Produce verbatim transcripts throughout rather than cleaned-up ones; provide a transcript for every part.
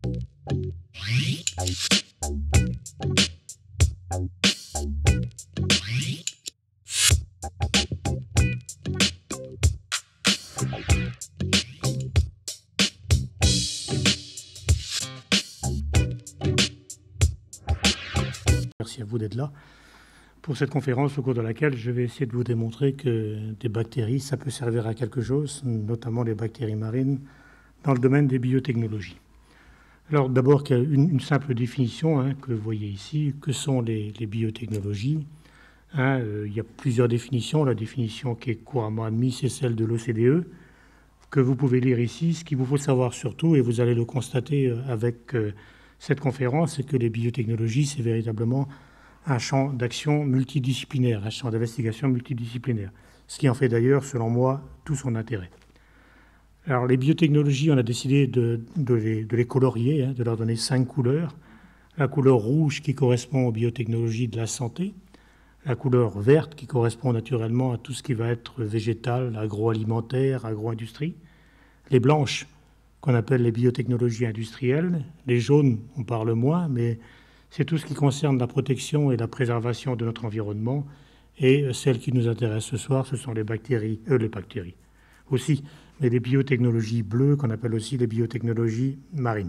Merci à vous d'être là pour cette conférence au cours de laquelle je vais essayer de vous démontrer que des bactéries, ça peut servir à quelque chose, notamment les bactéries marines, dans le domaine des biotechnologies. Alors d'abord, une, une simple définition hein, que vous voyez ici. Que sont les, les biotechnologies hein, euh, Il y a plusieurs définitions. La définition qui est couramment admise, c'est celle de l'O C D E, que vous pouvez lire ici. Ce qu'il vous faut savoir surtout, et vous allez le constater avec euh, cette conférence, c'est que les biotechnologies, c'est véritablement un champ d'action multidisciplinaire, un champ d'investigation multidisciplinaire, ce qui en fait d'ailleurs, selon moi, tout son intérêt. Alors les biotechnologies, on a décidé de, de, les, de les colorier, hein, de leur donner cinq couleurs. La couleur rouge qui correspond aux biotechnologies de la santé, la couleur verte qui correspond naturellement à tout ce qui va être végétal, agroalimentaire, agro-industrie, les blanches qu'on appelle les biotechnologies industrielles, les jaunes, on parle moins, mais c'est tout ce qui concerne la protection et la préservation de notre environnement. Et celles qui nous intéressent ce soir, ce sont les bactéries, euh, les bactéries aussi, mais les biotechnologies bleues qu'on appelle aussi les biotechnologies marines.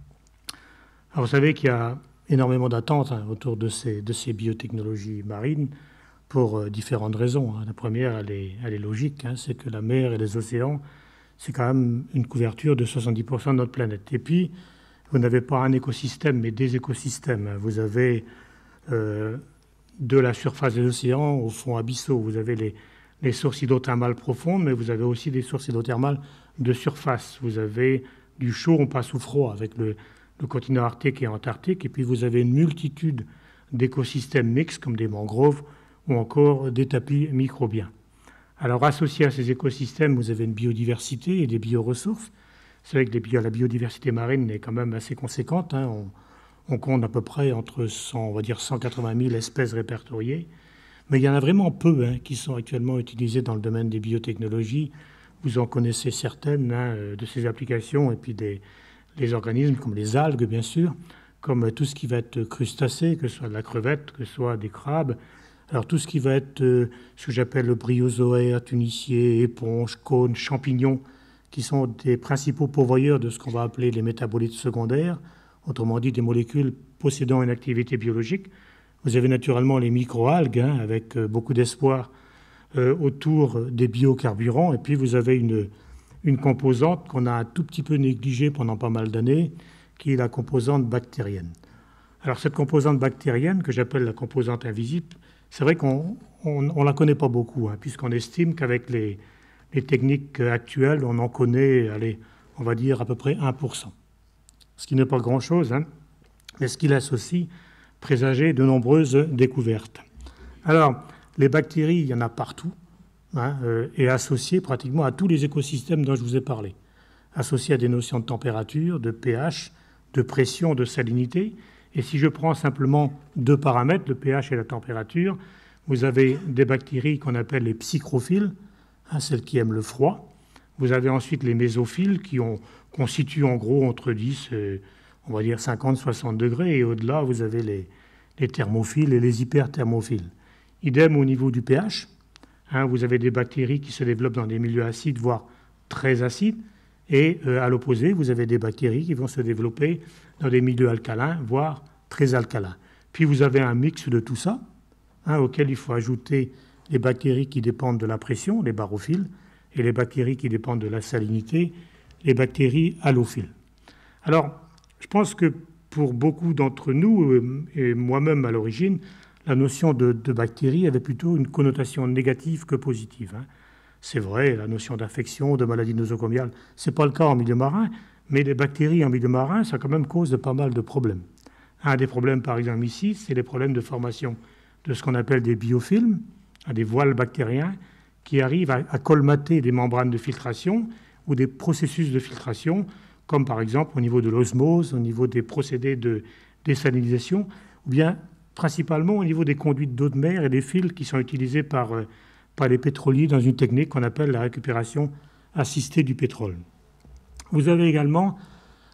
Alors vous savez qu'il y a énormément d'attentes hein, autour de ces, de ces biotechnologies marines pour euh, différentes raisons. Hein. La première, elle est, elle est logique, hein, c'est que la mer et les océans, c'est quand même une couverture de soixante-dix pour cent de notre planète. Et puis, vous n'avez pas un écosystème, mais des écosystèmes. Vous avez euh, de la surface des océans au fond abyssaux. Vous avez les, les sources hydrothermales profondes, mais vous avez aussi des sources hydrothermales de surface. Vous avez du chaud, on passe au froid avec le, le continent arctique et antarctique. Et puis, vous avez une multitude d'écosystèmes mixtes, comme des mangroves ou encore des tapis microbiens. Alors, associé à ces écosystèmes, vous avez une biodiversité et des bioressources. C'est vrai que les bio, la biodiversité marine est quand même assez conséquente. Hein. On, on compte à peu près entre cent, on va dire cent quatre-vingt mille espèces répertoriées. Mais il y en a vraiment peu hein, qui sont actuellement utilisées dans le domaine des biotechnologies. Vous en connaissez certaines hein, de ces applications et puis des les organismes comme les algues, bien sûr, comme tout ce qui va être crustacé, que ce soit de la crevette, que ce soit des crabes. Alors tout ce qui va être euh, ce que j'appelle le bryozoaire, tunicier, éponge, cône, champignons, qui sont des principaux pourvoyeurs de ce qu'on va appeler les métabolites secondaires, autrement dit des molécules possédant une activité biologique. Vous avez naturellement les microalgues, hein, avec euh, beaucoup d'espoir euh, autour des biocarburants, et puis vous avez une, une composante qu'on a un tout petit peu négligée pendant pas mal d'années, qui est la composante bactérienne. Alors cette composante bactérienne, que j'appelle la composante invisible, c'est vrai qu'on ne la connaît pas beaucoup, hein, puisqu'on estime qu'avec les Les techniques actuelles, on en connaît, allez, on va dire à peu près un pour cent. Ce qui n'est pas grand-chose, hein, mais ce qui laisse aussi présager de nombreuses découvertes. Alors, les bactéries, il y en a partout, hein, euh, et associées pratiquement à tous les écosystèmes dont je vous ai parlé. Associées à des notions de température, de pH, de pression, de salinité. Et si je prends simplement deux paramètres, le pH et la température, vous avez des bactéries qu'on appelle les psychrophiles, Hein, celles qui aiment le froid. Vous avez ensuite les mésophiles qui ont, constituent en gros entre dix, et, on va dire cinquante à soixante degrés. Et au-delà, vous avez les, les thermophiles et les hyperthermophiles. Idem au niveau du pH. Hein, vous avez des bactéries qui se développent dans des milieux acides, voire très acides. Et euh, à l'opposé, vous avez des bactéries qui vont se développer dans des milieux alcalins, voire très alcalins. Puis vous avez un mix de tout ça, hein, auquel il faut ajouter les bactéries qui dépendent de la pression, les barophiles, et les bactéries qui dépendent de la salinité, les bactéries halophiles. Alors, je pense que pour beaucoup d'entre nous, et moi-même à l'origine, la notion de, de bactéries avait plutôt une connotation négative que positive. Hein. C'est vrai, la notion d'infection, de maladie nosocomiale, ce n'est pas le cas en milieu marin, mais les bactéries en milieu marin, ça quand même cause de pas mal de problèmes. Un des problèmes, par exemple, ici, c'est les problèmes de formation de ce qu'on appelle des biofilms, des voiles bactériens qui arrivent à, à colmater des membranes de filtration ou des processus de filtration, comme par exemple au niveau de l'osmose, au niveau des procédés de désalinisation, ou bien principalement au niveau des conduites d'eau de mer et des fils qui sont utilisés par, euh, par les pétroliers dans une technique qu'on appelle la récupération assistée du pétrole. Vous avez également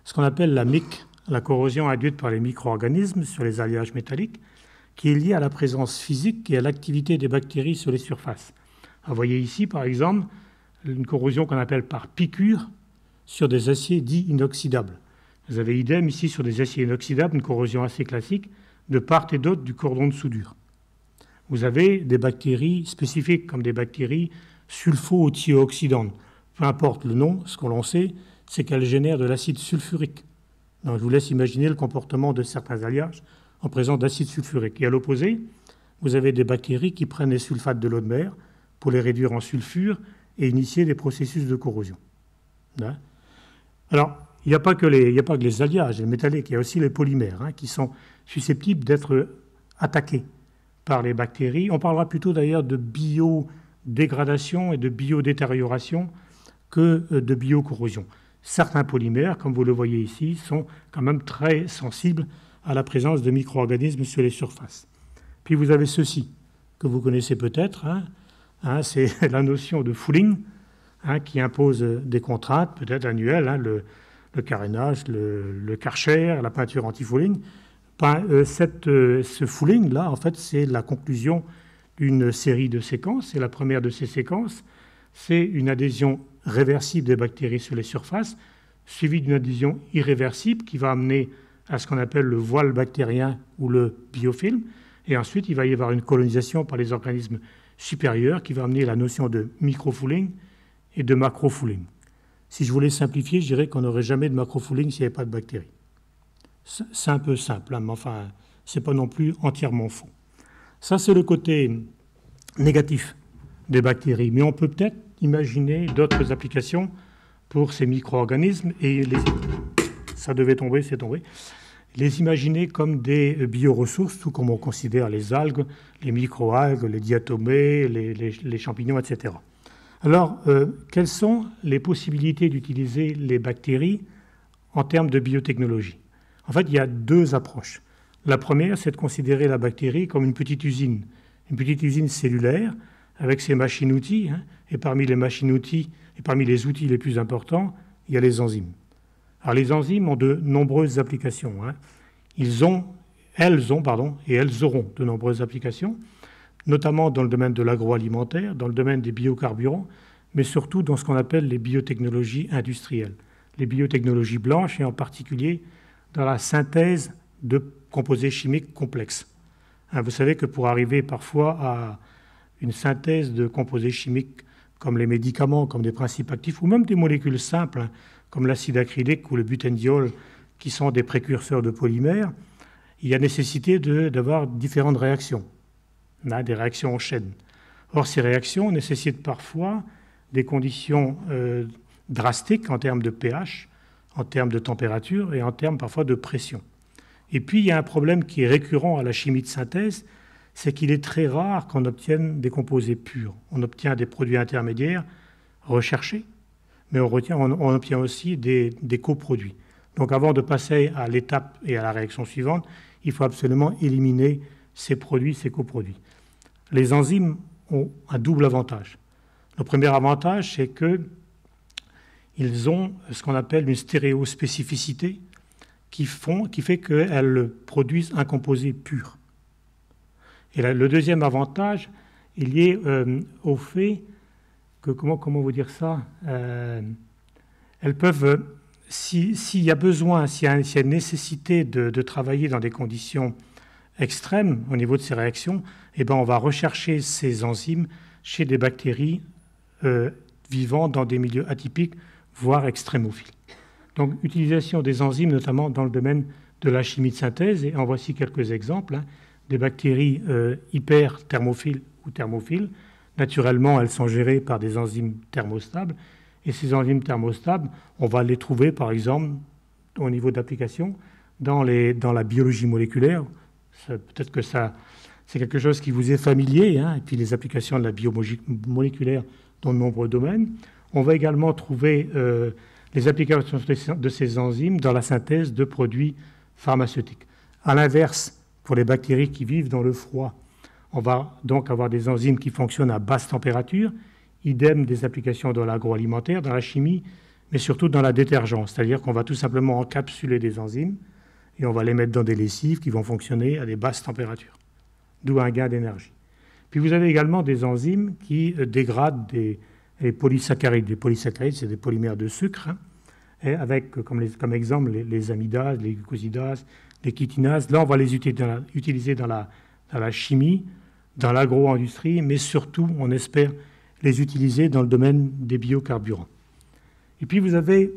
ce qu'on appelle la M I C, la corrosion induite par les micro-organismes sur les alliages métalliques, qui est liée à la présence physique et à l'activité des bactéries sur les surfaces. Vous voyez ici, par exemple, une corrosion qu'on appelle par piqûre sur des aciers dits inoxydables. Vous avez idem ici sur des aciers inoxydables, une corrosion assez classique de part et d'autre du cordon de soudure. Vous avez des bactéries spécifiques comme des bactéries sulfo-thioxydantes. Peu importe le nom, ce qu'on sait, c'est qu'elles génèrent de l'acide sulfurique. Donc, je vous laisse imaginer le comportement de certains alliages en présence d'acide sulfurique. Et à l'opposé, vous avez des bactéries qui prennent les sulfates de l'eau de mer pour les réduire en sulfure et initier des processus de corrosion. Hein? Alors, il n'y a pas que les, il n'y a pas que les alliages, les métalliques, il y a aussi les polymères hein, qui sont susceptibles d'être attaqués par les bactéries. On parlera plutôt d'ailleurs de biodégradation et de biodétérioration que de biocorrosion. Certains polymères, comme vous le voyez ici, sont quand même très sensibles à la présence de micro-organismes sur les surfaces. Puis vous avez ceci, que vous connaissez peut-être, hein, hein, c'est la notion de fouling, hein, qui impose des contraintes, peut-être annuelles, hein, le, le carénage, le, le karcher, la peinture anti-fouling. Ben, euh, cette, euh, ce fouling-là, en fait, c'est la conclusion d'une série de séquences. Et la première de ces séquences, c'est une adhésion réversible des bactéries sur les surfaces, suivie d'une adhésion irréversible qui va amener à ce qu'on appelle le voile bactérien ou le biofilm. Et ensuite, il va y avoir une colonisation par les organismes supérieurs qui va amener la notion de microfouling et de macrofouling. Si je voulais simplifier, je dirais qu'on n'aurait jamais de macrofouling s'il n'y avait pas de bactéries. C'est un peu simple, hein, mais enfin, ce n'est pas non plus entièrement faux. Ça, c'est le côté négatif des bactéries. Mais on peut peut-être imaginer d'autres applications pour ces micro-organismes et les... ça devait tomber, c'est tombé. Les imaginer comme des bioressources, tout comme on considère les algues, les micro-algues, les diatomées, les, les, les champignons, et cetera. Alors, euh, quelles sont les possibilités d'utiliser les bactéries en termes de biotechnologie? En fait, il y a deux approches. La première, c'est de considérer la bactérie comme une petite usine, une petite usine cellulaire avec ses machines-outils. Hein, et parmi les machines-outils et parmi les outils les plus importants, il y a les enzymes. Alors, les enzymes ont de nombreuses applications. Hein. Ils ont, elles ont, pardon, et elles auront de nombreuses applications, notamment dans le domaine de l'agroalimentaire, dans le domaine des biocarburants, mais surtout dans ce qu'on appelle les biotechnologies industrielles, les biotechnologies blanches et en particulier dans la synthèse de composés chimiques complexes. Hein, vous savez que pour arriver parfois à une synthèse de composés chimiques comme les médicaments, comme des principes actifs, ou même des molécules simples, hein, comme l'acide acrylique ou le butanediol, qui sont des précurseurs de polymères, il y a nécessité de, d'avoir différentes réactions, hein, des réactions en chaîne. Or, ces réactions nécessitent parfois des conditions euh, drastiques en termes de pH, en termes de température et en termes parfois de pression. Et puis, il y a un problème qui est récurrent à la chimie de synthèse, c'est qu'il est très rare qu'on obtienne des composés purs. On obtient des produits intermédiaires recherchés, mais on, retient, on, on obtient aussi des, des coproduits. Donc, avant de passer à l'étape et à la réaction suivante, il faut absolument éliminer ces produits, ces coproduits. Les enzymes ont un double avantage. Le premier avantage, c'est que ils ont ce qu'on appelle une stéréospécificité qui, font, qui fait qu'elles produisent un composé pur. Et là, le deuxième avantage, il est euh, au fait que, comment, comment vous dire ça, euh, elles peuvent, s'il si y a besoin, s'il y, si y a nécessité de, de travailler dans des conditions extrêmes au niveau de ces réactions, eh ben, on va rechercher ces enzymes chez des bactéries euh, vivant dans des milieux atypiques, voire extrémophiles. Donc, utilisation des enzymes, notamment dans le domaine de la chimie de synthèse, et en voici quelques exemples, hein, des bactéries euh, hyperthermophiles ou thermophiles. Naturellement, elles sont gérées par des enzymes thermostables, et ces enzymes thermostables, on va les trouver, par exemple, au niveau d'application, dans, les, dans la biologie moléculaire. Peut-être que ça, c'est quelque chose qui vous est familier, hein, et puis les applications de la biologie moléculaire dans de nombreux domaines. On va également trouver euh, les applications de ces enzymes dans la synthèse de produits pharmaceutiques. À l'inverse, pour les bactéries qui vivent dans le froid, on va donc avoir des enzymes qui fonctionnent à basse température, idem des applications dans l'agroalimentaire, dans la chimie, mais surtout dans la détergence, c'est-à-dire qu'on va tout simplement encapsuler des enzymes et on va les mettre dans des lessives qui vont fonctionner à des basses températures, d'où un gain d'énergie. Puis vous avez également des enzymes qui dégradent des, des polysaccharides. Les polysaccharides, c'est des polymères de sucre, hein, et avec comme, les, comme exemple les, les amidases, les glucosidases, les chitinases. Là, on va les utiliser dans la, utiliser dans la, dans la chimie, dans l'agro-industrie, mais surtout, on espère les utiliser dans le domaine des biocarburants. Et puis, vous avez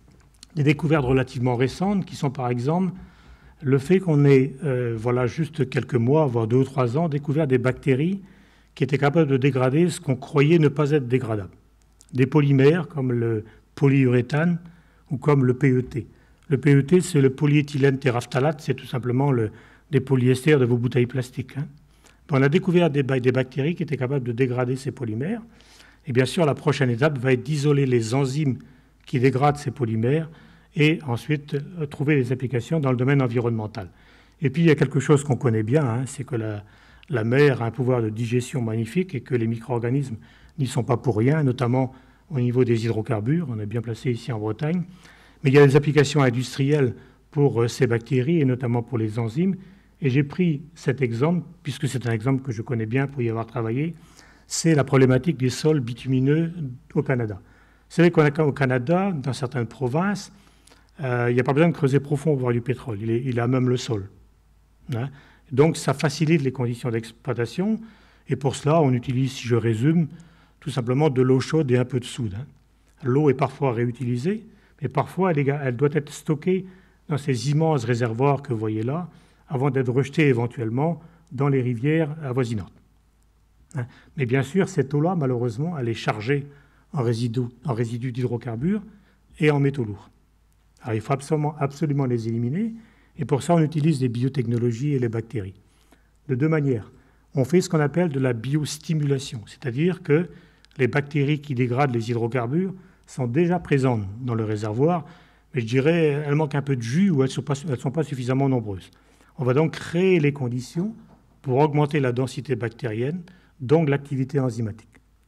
des découvertes relativement récentes qui sont, par exemple, le fait qu'on ait, euh, voilà, juste quelques mois, voire deux ou trois ans, découvert des bactéries qui étaient capables de dégrader ce qu'on croyait ne pas être dégradable. Des polymères comme le polyuréthane ou comme le P E T. Le P E T, c'est le polyéthylène terephthalate, c'est tout simplement le, des polyesters de vos bouteilles plastiques. Hein. On a découvert des, des bactéries qui étaient capables de dégrader ces polymères. Et bien sûr, la prochaine étape va être d'isoler les enzymes qui dégradent ces polymères et ensuite euh, trouver des applications dans le domaine environnemental. Et puis, il y a quelque chose qu'on connaît bien, hein, c'est que la, la mer a un pouvoir de digestion magnifique et que les micro-organismes n'y sont pas pour rien, notamment au niveau des hydrocarbures. On est bien placé ici en Bretagne. Mais il y a des applications industrielles pour euh, ces bactéries et notamment pour les enzymes. Et j'ai pris cet exemple, puisque c'est un exemple que je connais bien pour y avoir travaillé, c'est la problématique des sols bitumineux au Canada. Vous savez qu'au Canada, dans certaines provinces, euh, il n'y a pas besoin de creuser profond pour voir du pétrole. Il, est, il a même le sol. Hein. Donc, ça facilite les conditions d'exploitation. Et pour cela, on utilise, si je résume, tout simplement de l'eau chaude et un peu de soude. Hein. L'eau est parfois réutilisée, mais parfois, elle, est, elle doit être stockée dans ces immenses réservoirs que vous voyez là, avant d'être rejetée éventuellement dans les rivières avoisinantes. Hein. Mais bien sûr, cette eau-là, malheureusement, elle est chargée en résidus, en résidus d'hydrocarbures et en métaux lourds. Alors, il faut absolument, absolument les éliminer, et pour ça, on utilise les biotechnologies et les bactéries. De deux manières. On fait ce qu'on appelle de la biostimulation, c'est-à-dire que les bactéries qui dégradent les hydrocarbures sont déjà présentes dans le réservoir, mais je dirais qu'elles manquent un peu de jus ou elles ne sont pas, elles sont pas suffisamment nombreuses. On va donc créer les conditions pour augmenter la densité bactérienne, donc l'activité enzymatique.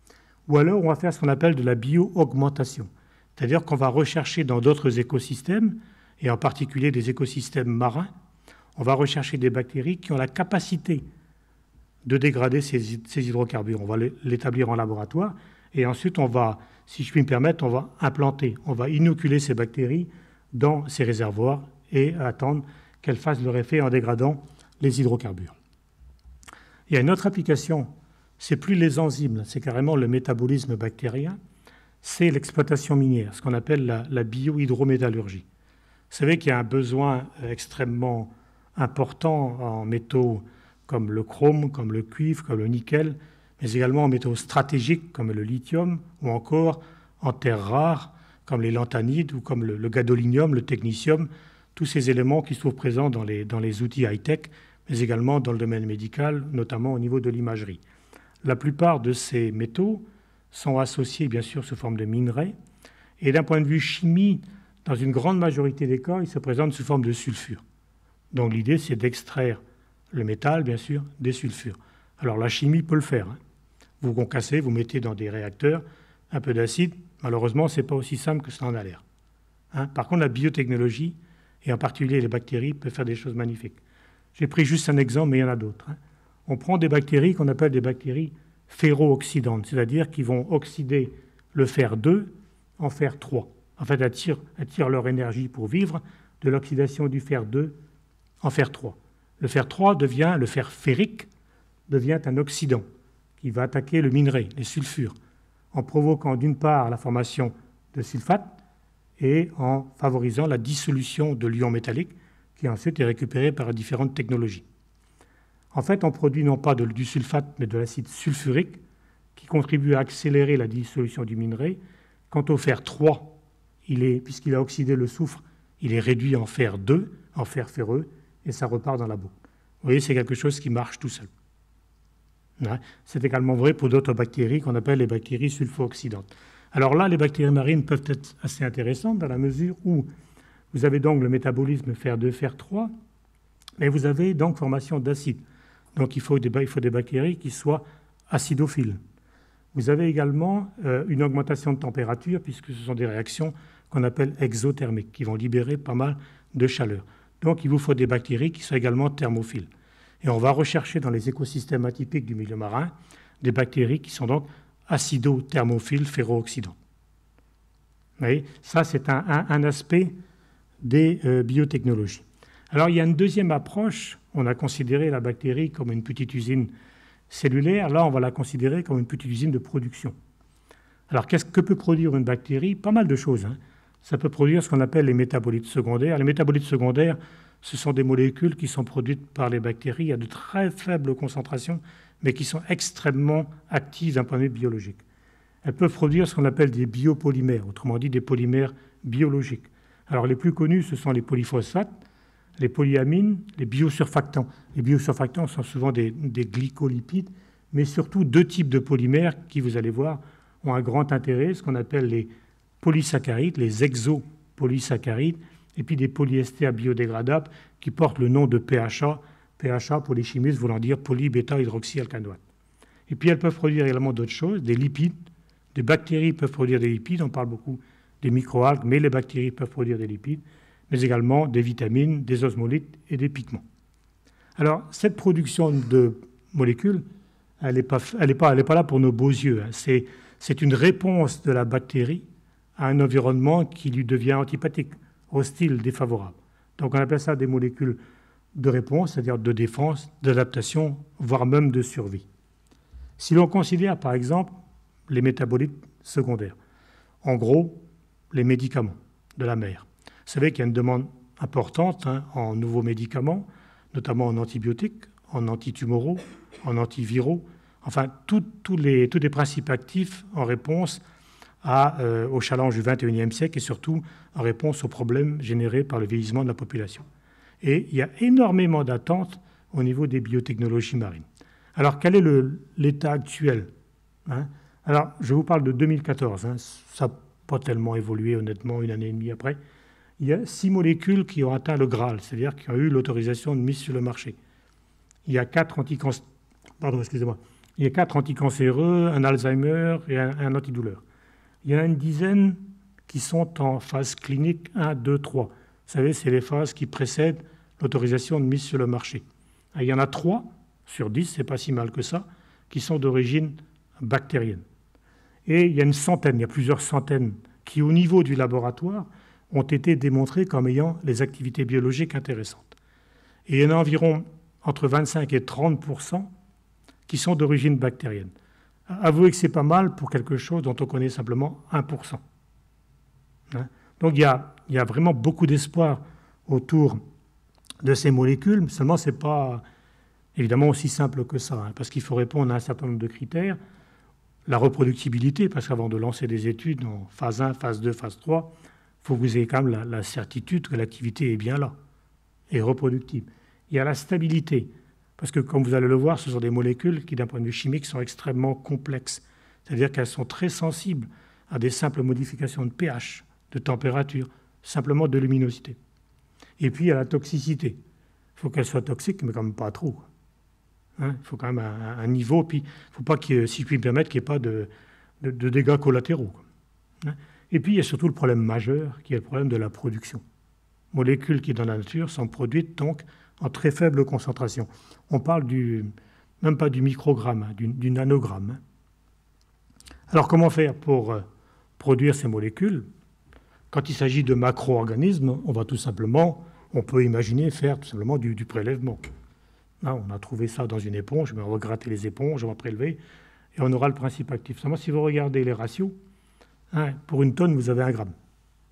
Ou alors, on va faire ce qu'on appelle de la bio-augmentation, c'est-à-dire qu'on va rechercher dans d'autres écosystèmes, et en particulier des écosystèmes marins, on va rechercher des bactéries qui ont la capacité de dégrader ces, ces hydrocarbures. On va l'établir en laboratoire, et ensuite, on va, si je puis me permettre, on va implanter, on va inoculer ces bactéries dans ces réservoirs et attendre qu'elles fassent leur effet en dégradant les hydrocarbures. Il y a une autre application, c'est plus les enzymes, c'est carrément le métabolisme bactérien, c'est l'exploitation minière, ce qu'on appelle la, la biohydrométallurgie. Vous savez qu'il y a un besoin extrêmement important en métaux comme le chrome, comme le cuivre, comme le nickel, mais également en métaux stratégiques comme le lithium ou encore en terres rares comme les lanthanides ou comme le, le gadolinium, le technetium, tous ces éléments qui se trouvent présents dans les, dans les outils high-tech, mais également dans le domaine médical, notamment au niveau de l'imagerie. La plupart de ces métaux sont associés, bien sûr, sous forme de minerais, et d'un point de vue chimie, dans une grande majorité des cas, ils se présentent sous forme de sulfure. Donc l'idée, c'est d'extraire le métal, bien sûr, des sulfures. Alors la chimie peut le faire. Hein. Vous concassez, vous mettez dans des réacteurs un peu d'acide. Malheureusement, ce n'est pas aussi simple que cela en a l'air. Hein. Par contre, la biotechnologie, et en particulier les bactéries, peuvent faire des choses magnifiques. J'ai pris juste un exemple, mais il y en a d'autres. Hein. On prend des bactéries qu'on appelle des bactéries ferro-oxydantes, c'est-à-dire qui vont oxyder le fer deux en fer trois. En fait, elles tirent, elles tirent leur énergie pour vivre de l'oxydation du fer deux en fer trois. Le fer trois devient, le fer ferrique devient un oxydant qui va attaquer le minerai, les sulfures, en provoquant d'une part la formation de sulfate et en favorisant la dissolution de l'ion métallique qui ensuite est récupéré par différentes technologies. En fait, on produit non pas de, du sulfate, mais de l'acide sulfurique qui contribue à accélérer la dissolution du minerai. Quant au fer trois, il est, puisqu'il a oxydé le soufre, il est réduit en fer deux, en fer ferreux, et ça repart dans la boucle. Vous voyez, c'est quelque chose qui marche tout seul. C'est également vrai pour d'autres bactéries qu'on appelle les bactéries sulfo-oxydantes. Alors là, les bactéries marines peuvent être assez intéressantes dans la mesure où vous avez donc le métabolisme fer deux, fer trois, mais vous avez donc formation d'acide. Donc il faut, des, il faut des bactéries qui soient acidophiles. vous avez également euh, une augmentation de température, puisque ce sont des réactions qu'on appelle exothermiques, qui vont libérer pas mal de chaleur. Donc, il vous faut des bactéries qui soient également thermophiles. Et on va rechercher dans les écosystèmes atypiques du milieu marin des bactéries qui sont donc acido-thermophiles ferro-oxydantes. Vous voyez, ça, c'est un, un, un aspect des euh, biotechnologies. Alors, il y a une deuxième approche. On a considéré la bactérie comme une petite usine cellulaire. Là, on va la considérer comme une petite usine de production. Alors, qu'est-ce que peut produire une bactérie? Pas mal de choses, hein. Ça peut produire ce qu'on appelle les métabolites secondaires. Les métabolites secondaires, ce sont des molécules qui sont produites par les bactéries à de très faibles concentrations, mais qui sont extrêmement actives d'un point de vue biologique. Elles peuvent produire ce qu'on appelle des biopolymères, autrement dit des polymères biologiques. Alors, les plus connus, ce sont les polyphosphates, les polyamines, les biosurfactants. Les biosurfactants sont souvent des, des glycolipides, mais surtout deux types de polymères qui, vous allez voir, ont un grand intérêt, ce qu'on appelle les polysaccharides, les exopolysaccharides, et puis des polyesters biodégradables qui portent le nom de P H A, P H A pour les chimistes voulant dire polybêta-hydroxyalcanoate. Et puis elles peuvent produire également d'autres choses, des lipides. Des bactéries peuvent produire des lipides, on parle beaucoup des microalgues, mais les bactéries peuvent produire des lipides, mais également des vitamines, des osmolites et des pigments. Alors, cette production de molécules, elle n'est pas, elle est pas, elle est pas là pour nos beaux yeux. Hein. C'est, c'est une réponse de la bactérie à un environnement qui lui devient antipathique, hostile, défavorable. Donc, on appelle ça des molécules de réponse, c'est-à-dire de défense, d'adaptation, voire même de survie. Si l'on considère, par exemple, les métabolites secondaires, en gros, les médicaments de la mer. Vous savez qu'il y a une demande importante hein, en nouveaux médicaments, notamment en antibiotiques, en antitumoraux, en antiviraux, enfin tous les, tous les principes actifs en réponse à, euh, au challenge du vingt et unième siècle et surtout en réponse aux problèmes générés par le vieillissement de la population. Et il y a énormément d'attentes au niveau des biotechnologies marines. Alors quel est le, l'état actuel hein? Alors je vous parle de deux mille quatorze, hein, ça n'a pas tellement évolué honnêtement une année et demie après. Il y a six molécules qui ont atteint le Graal, c'est-à-dire qui ont eu l'autorisation de mise sur le marché. Il y a quatre anticancéreux, pardon, excusez-moi. Il y a quatre anticancéreux, un Alzheimer et un, un antidouleur. Il y en a une dizaine qui sont en phase clinique un, deux, trois. Vous savez, c'est les phases qui précèdent l'autorisation de mise sur le marché. Il y en a trois sur dix, c'est pas si mal que ça, qui sont d'origine bactérienne. Et il y a une centaine, il y a plusieurs centaines qui, au niveau du laboratoire, ont été démontrées comme ayant les activités biologiques intéressantes. Et il y en a environ entre vingt-cinq et trente pour cent qui sont d'origine bactérienne. Avouez que c'est pas mal pour quelque chose dont on connaît simplement un pour cent. Hein? Donc il y, a, il y a vraiment beaucoup d'espoir autour de ces molécules, seulement ce n'est pas évidemment aussi simple que ça, hein, parce qu'il faut répondre à un certain nombre de critères. La reproductibilité, parce qu'avant de lancer des études en phase un, phase deux, phase trois, il faut que vous ayez quand même la, la certitude que l'activité est bien là, et reproductible. Il y a la stabilité, parce que comme vous allez le voir, ce sont des molécules qui, d'un point de vue chimique, sont extrêmement complexes. C'est-à-dire qu'elles sont très sensibles à des simples modifications de pH, de température, simplement de luminosité. Et puis, il y a la toxicité. Il faut qu'elle soit toxique, mais quand même pas trop. Hein, il faut quand même un, un niveau, puis il ne faut pas, qu'il, si je puis me permettre, qu'il n'y ait pas de, de, de dégâts collatéraux. Hein. Et puis, il y a surtout le problème majeur, qui est le problème de la production. Molécules qui, dans la nature, sont produites donc en très faible concentration. On parle du, même pas du microgramme, hein, du, du nanogramme. Hein. Alors, comment faire pour euh, produire ces molécules? Quand il s'agit de macro-organismes, on va tout simplement, on peut imaginer faire tout simplement du, du prélèvement. Hein, on a trouvé ça dans une éponge, mais on va gratter les éponges, on va prélever, et on aura le principe actif. Seulement, si vous regardez les ratios, hein, pour une tonne, vous avez un gramme.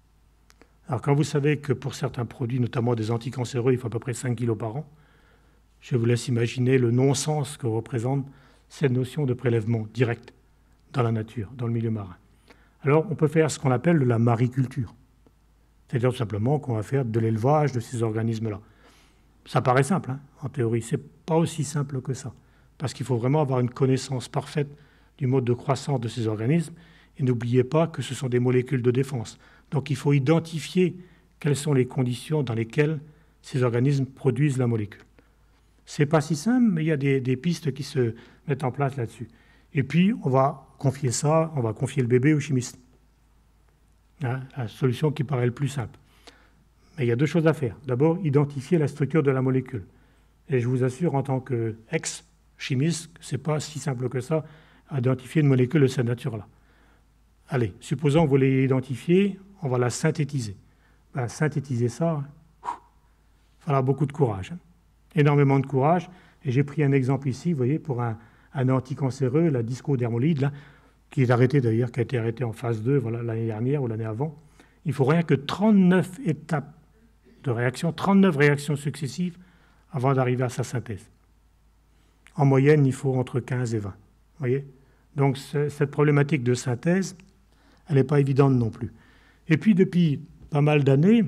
Alors, quand vous savez que pour certains produits, notamment des anticancéreux, il faut à peu près cinq kilos par an, je vous laisse imaginer le non-sens que représente cette notion de prélèvement direct dans la nature, dans le milieu marin. Alors, on peut faire ce qu'on appelle de la mariculture. C'est-à-dire tout simplement qu'on va faire de l'élevage de ces organismes-là. Ça paraît simple, hein, en théorie. Ce n'est pas aussi simple que ça. Parce qu'il faut vraiment avoir une connaissance parfaite du mode de croissance de ces organismes. Et n'oubliez pas que ce sont des molécules de défense. Donc, il faut identifier quelles sont les conditions dans lesquelles ces organismes produisent la molécule. Ce n'est pas si simple, mais il y a des, des pistes qui se mettent en place là-dessus. Et puis, on va confier ça, on va confier le bébé au chimiste. Hein, la solution qui paraît le plus simple. Mais il y a deux choses à faire. D'abord, identifier la structure de la molécule. Et je vous assure, en tant qu'ex-chimiste, ce n'est pas si simple que ça, identifier une molécule de cette nature-là. Allez, supposons que vous l'ayez identifiée, on va la synthétiser. Ben, synthétiser ça, il faudra beaucoup de courage. Hein. Énormément de courage. Et j'ai pris un exemple ici, vous voyez, pour un, un anticancéreux, la discodermolide, là, qui est arrêté d'ailleurs, qui a été arrêté en phase deux voilà, l'année dernière ou l'année avant. Il faut rien que trente-neuf étapes de réaction, trente-neuf réactions successives avant d'arriver à sa synthèse. En moyenne, il faut entre quinze et vingt. Voyez, donc cette problématique de synthèse, elle n'est pas évidente non plus. Et puis depuis pas mal d'années,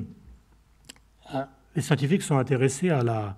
les scientifiques sont intéressés à la,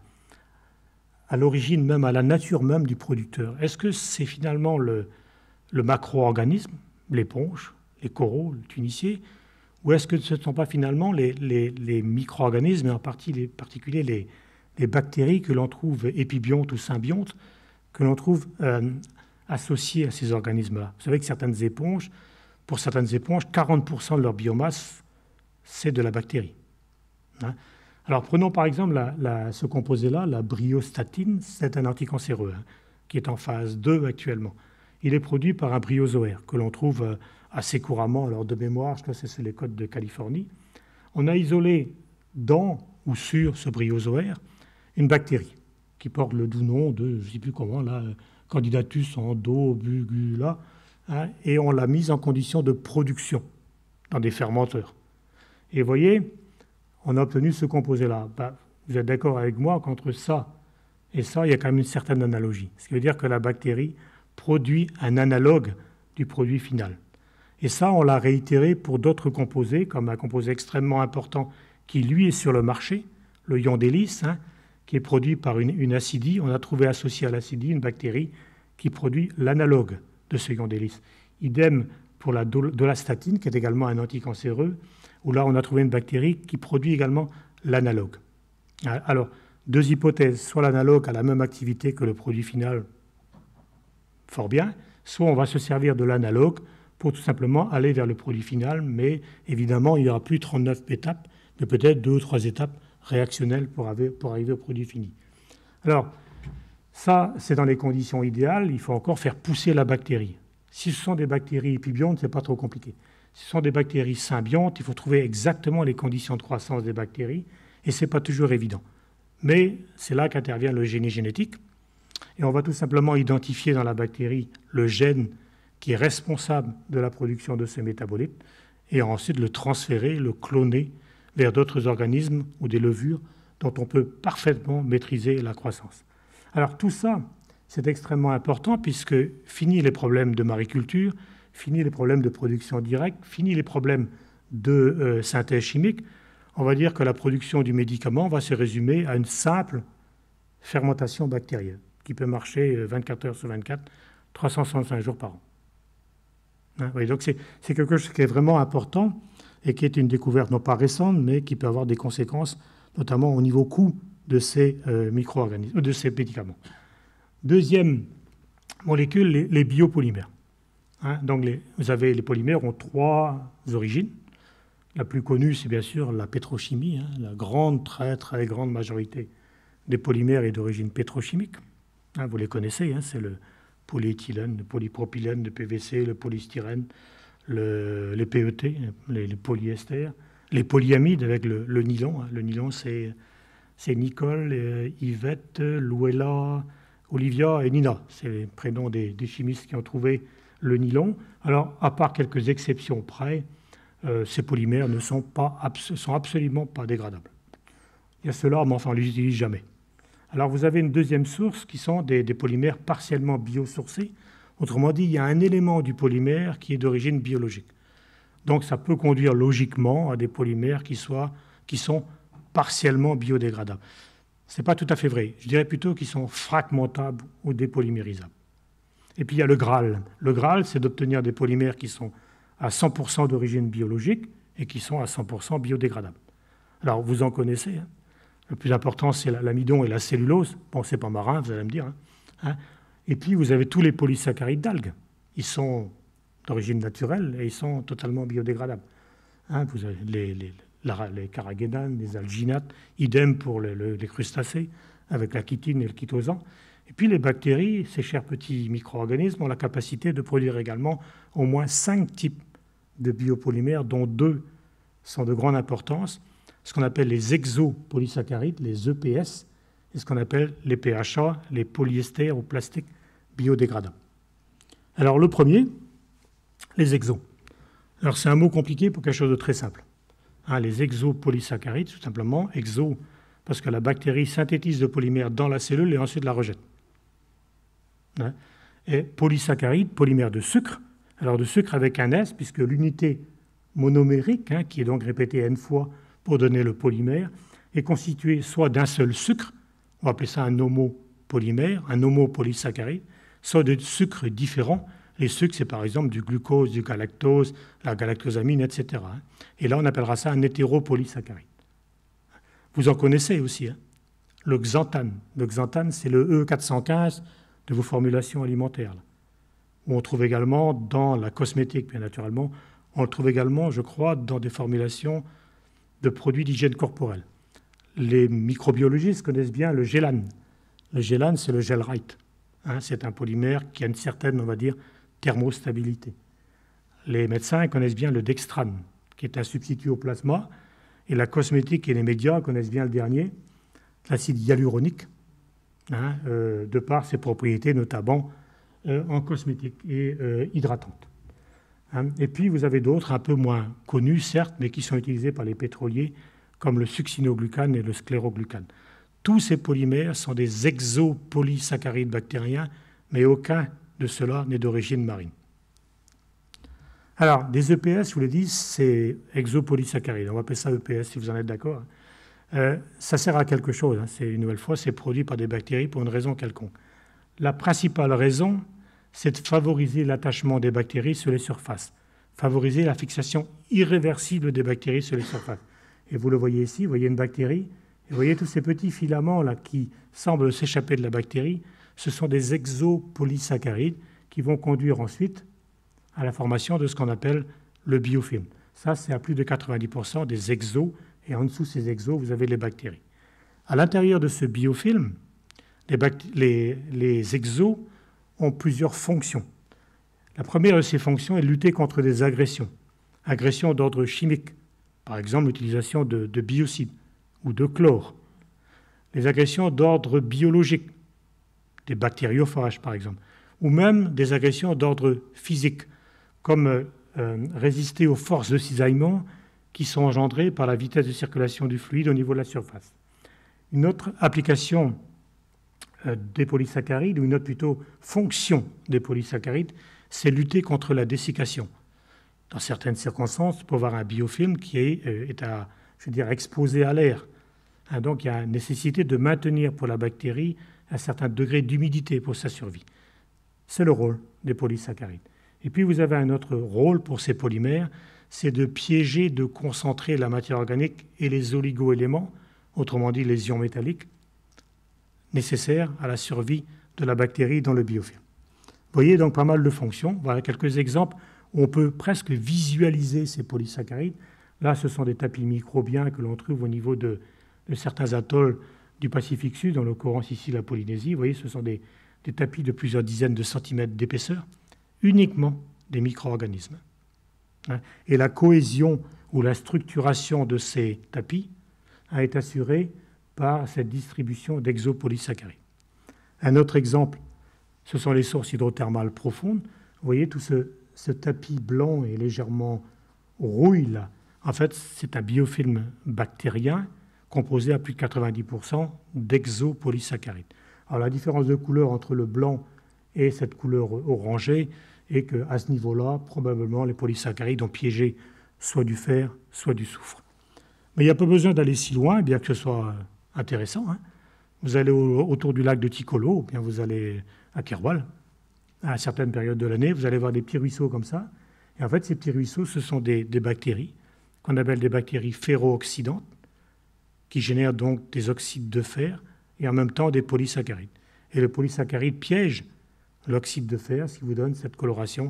à l'origine même, à la nature même du producteur. Est-ce que c'est finalement le, le macro-organisme, l'éponge, les coraux, le tunicier, ou est-ce que ce ne sont pas finalement les, les, les micro-organismes, et en partie, les, particulier les, les bactéries que l'on trouve épibiontes ou symbiontes, que l'on trouve euh, associées à ces organismes-là. Vous savez que certaines éponges, pour certaines éponges, quarante pour cent de leur biomasse, c'est de la bactérie. Hein. Alors prenons par exemple la, la, ce composé-là, la bryostatine, c'est un anticancéreux, hein, qui est en phase deux actuellement. Il est produit par un bryozoaire que l'on trouve euh, assez couramment, alors de mémoire, je crois que c'est les côtes de Californie. On a isolé dans ou sur ce bryozoaire une bactérie qui porte le doux nom de, je ne sais plus comment, là, Candidatus endobugula, hein, et on l'a mise en condition de production dans des fermenteurs. Et vous voyez, on a obtenu ce composé-là. Ben, vous êtes d'accord avec moi qu'entre ça et ça, il y a quand même une certaine analogie. Ce qui veut dire que la bactérie produit un analogue du produit final. Et ça, on l'a réitéré pour d'autres composés, comme un composé extrêmement important qui, lui, est sur le marché, le ion d'hélice, hein, qui est produit par une, une acidie. On a trouvé associé à l'acidie une bactérie qui produit l'analogue de ce ion d'hélice. Idem pour la dolastatine, qui est également un anticancéreux, où là, on a trouvé une bactérie qui produit également l'analogue. Alors, deux hypothèses. Soit l'analogue a la même activité que le produit final, fort bien, soit on va se servir de l'analogue pour tout simplement aller vers le produit final, mais évidemment, il n'y aura plus trente-neuf étapes, mais peut-être deux ou trois étapes réactionnelles pour arriver, pour arriver au produit fini. Alors, ça, c'est dans les conditions idéales, il faut encore faire pousser la bactérie. Si ce sont des bactéries épibiontes, ce n'est pas trop compliqué. Si ce sont des bactéries symbiontes, il faut trouver exactement les conditions de croissance des bactéries, et ce n'est pas toujours évident. Mais c'est là qu'intervient le génie génétique, et on va tout simplement identifier dans la bactérie le gène qui est responsable de la production de ce métabolite, et ensuite le transférer, le cloner vers d'autres organismes ou des levures dont on peut parfaitement maîtriser la croissance. Alors tout ça, c'est extrêmement important puisque fini les problèmes de mariculture, fini les problèmes de production directe, fini les problèmes de euh, synthèse chimique. On va dire que la production du médicament va se résumer à une simple fermentation bactérienne qui peut marcher vingt-quatre heures sur vingt-quatre, trois cent soixante-cinq jours par an. Hein, oui, donc c'est, c'est quelque chose qui est vraiment important et qui est une découverte non pas récente, mais qui peut avoir des conséquences, notamment au niveau coût de ces euh, micro-organismes, de ces médicaments. Deuxième molécule, les, les biopolymères. Hein, donc les, vous avez les polymères ont trois origines. La plus connue, c'est bien sûr la pétrochimie. Hein, la grande, très très grande majorité des polymères est d'origine pétrochimique. Hein, vous les connaissez, hein, c'est le polyéthylène, le polypropylène, le P V C, le polystyrène, le, les P E T, les, les polyesters, les polyamides avec le, le nylon. Hein. Le nylon, c'est, c'est Nicole, euh, Yvette, Louella, Olivia et Nina. C'est les prénoms des, des chimistes qui ont trouvé le nylon. Alors, à part quelques exceptions près, euh, ces polymères ne sont, pas, sont absolument pas dégradables. Il y a ceux-là, mais enfin, on ne les utilise jamais. Alors, vous avez une deuxième source qui sont des, des polymères partiellement biosourcés. Autrement dit, il y a un élément du polymère qui est d'origine biologique. Donc, ça peut conduire logiquement à des polymères qui, soient, qui sont partiellement biodégradables. Ce n'est pas tout à fait vrai. Je dirais plutôt qu'ils sont fragmentables ou dépolymérisables. Et puis, il y a le Graal. Le Graal, c'est d'obtenir des polymères qui sont à cent pour cent d'origine biologique et qui sont à cent pour cent biodégradables. Alors, vous en connaissez, hein. Le plus important, c'est l'amidon et la cellulose. Bon, c'est pas marin, vous allez me dire. Hein. Et puis, vous avez tous les polysaccharides d'algues. Ils sont d'origine naturelle et ils sont totalement biodégradables. Hein, vous avez les, les, la, les carragénanes, les alginates, idem pour le, le, les crustacés, avec la chitine et le chitosan. Et puis les bactéries, ces chers petits micro-organismes, ont la capacité de produire également au moins cinq types de biopolymères, dont deux sont de grande importance, ce qu'on appelle les exopolysaccharides, les E P S, et ce qu'on appelle les P H A, les polyesters ou plastiques biodégradables. Alors le premier, les exos. Alors c'est un mot compliqué pour quelque chose de très simple. Hein, les exopolysaccharides, tout simplement, exo, parce que la bactérie synthétise le polymère dans la cellule et ensuite la rejette. Hein, et polysaccharides, polymère de sucre, alors de sucre avec un S, puisque l'unité monomérique, hein, qui est donc répétée n fois pour donner le polymère, est constituée soit d'un seul sucre, on va appeler ça un homopolymère, un homopolysaccharide, soit de sucres différents. Les sucres, c'est par exemple du glucose, du galactose, la galactosamine, et cetera. Et là, on appellera ça un hétéropolysaccharide. Vous en connaissez aussi, hein, le xanthane. Le xanthane, c'est le E quatre cent quinze de vos formulations alimentaires. Là, où on trouve également dans la cosmétique, bien naturellement, on le trouve également, je crois, dans des formulations de produits d'hygiène corporelle. Les microbiologistes connaissent bien le gélane. Le gélane, c'est le gelrite. Hein, c'est un polymère qui a une certaine, on va dire, thermostabilité. Les médecins connaissent bien le dextrane, qui est un substitut au plasma, et la cosmétique et les médias connaissent bien le dernier, l'acide hyaluronique, hein, euh, de par ses propriétés notamment euh, en cosmétique et euh, hydratantes. Hein. Et puis vous avez d'autres un peu moins connus, certes, mais qui sont utilisés par les pétroliers, comme le succinoglucane et le scléroglucane. Tous ces polymères sont des exopolysaccharides bactériens, mais aucun de ceux-là n'est d'origine marine. Alors, des E P S, je vous l'ai dit, c'est exopolysaccharides. On va appeler ça E P S si vous en êtes d'accord. Euh, ça sert à quelque chose. Hein. C'est, une nouvelle fois, c'est produit par des bactéries pour une raison quelconque. La principale raison, c'est de favoriser l'attachement des bactéries sur les surfaces, favoriser la fixation irréversible des bactéries sur les surfaces. Et vous le voyez ici, vous voyez une bactérie, et vous voyez tous ces petits filaments là qui semblent s'échapper de la bactérie, ce sont des exopolysaccharides qui vont conduire ensuite à la formation de ce qu'on appelle le biofilm. Ça, c'est à plus de quatre-vingt-dix pour cent des exos, et en dessous de ces exos, vous avez les bactéries. À l'intérieur de ce biofilm, les, les, les exos ont plusieurs fonctions. La première de ces fonctions est de lutter contre des agressions, agressions d'ordre chimique, par exemple l'utilisation de, de biocides ou de chlore, les agressions d'ordre biologique, des bactériophages par exemple, ou même des agressions d'ordre physique, comme euh, résister aux forces de cisaillement qui sont engendrées par la vitesse de circulation du fluide au niveau de la surface. Une autre application euh, des polysaccharides, ou une autre plutôt fonction des polysaccharides, c'est lutter contre la dessiccation. Dans certaines circonstances, pour avoir un biofilm qui est, euh, est à, je veux dire, exposé à l'air. Hein, donc il y a nécessité de maintenir pour la bactérie un certain degré d'humidité pour sa survie. C'est le rôle des polysaccharides. Et puis vous avez un autre rôle pour ces polymères, c'est de piéger, de concentrer la matière organique et les oligoéléments, autrement dit les ions métalliques, nécessaires à la survie de la bactérie dans le biofilm. Vous voyez donc pas mal de fonctions. Voilà quelques exemples où on peut presque visualiser ces polysaccharides. Là, ce sont des tapis microbiens que l'on trouve au niveau de, de certains atolls du Pacifique Sud, en l'occurrence ici la Polynésie. Vous voyez, ce sont des, des tapis de plusieurs dizaines de centimètres d'épaisseur, uniquement des micro-organismes. Et la cohésion ou la structuration de ces tapis est assurée par cette distribution d'exopolysaccharides. Un autre exemple, ce sont les sources hydrothermales profondes. Vous voyez, tout ce, ce tapis blanc et légèrement rouille, là, en fait, c'est un biofilm bactérien composé à plus de quatre-vingt-dix pour cent d'exopolysaccharides. Alors la différence de couleur entre le blanc et cette couleur orangée est qu'à ce niveau-là, probablement, les polysaccharides ont piégé soit du fer, soit du soufre. Mais il n'y a pas besoin d'aller si loin, bien que ce soit intéressant. Hein. Vous allez au, autour du lac de Ticolo, ou bien vous allez à Kerwal, à certaines périodes de l'année, vous allez voir des petits ruisseaux comme ça. Et en fait, ces petits ruisseaux, ce sont des, des bactéries, qu'on appelle des bactéries ferro-oxydantes, qui génèrent donc des oxydes de fer et en même temps des polysaccharides. Et le polysaccharide piège l'oxyde de fer, ce qui vous donne cette coloration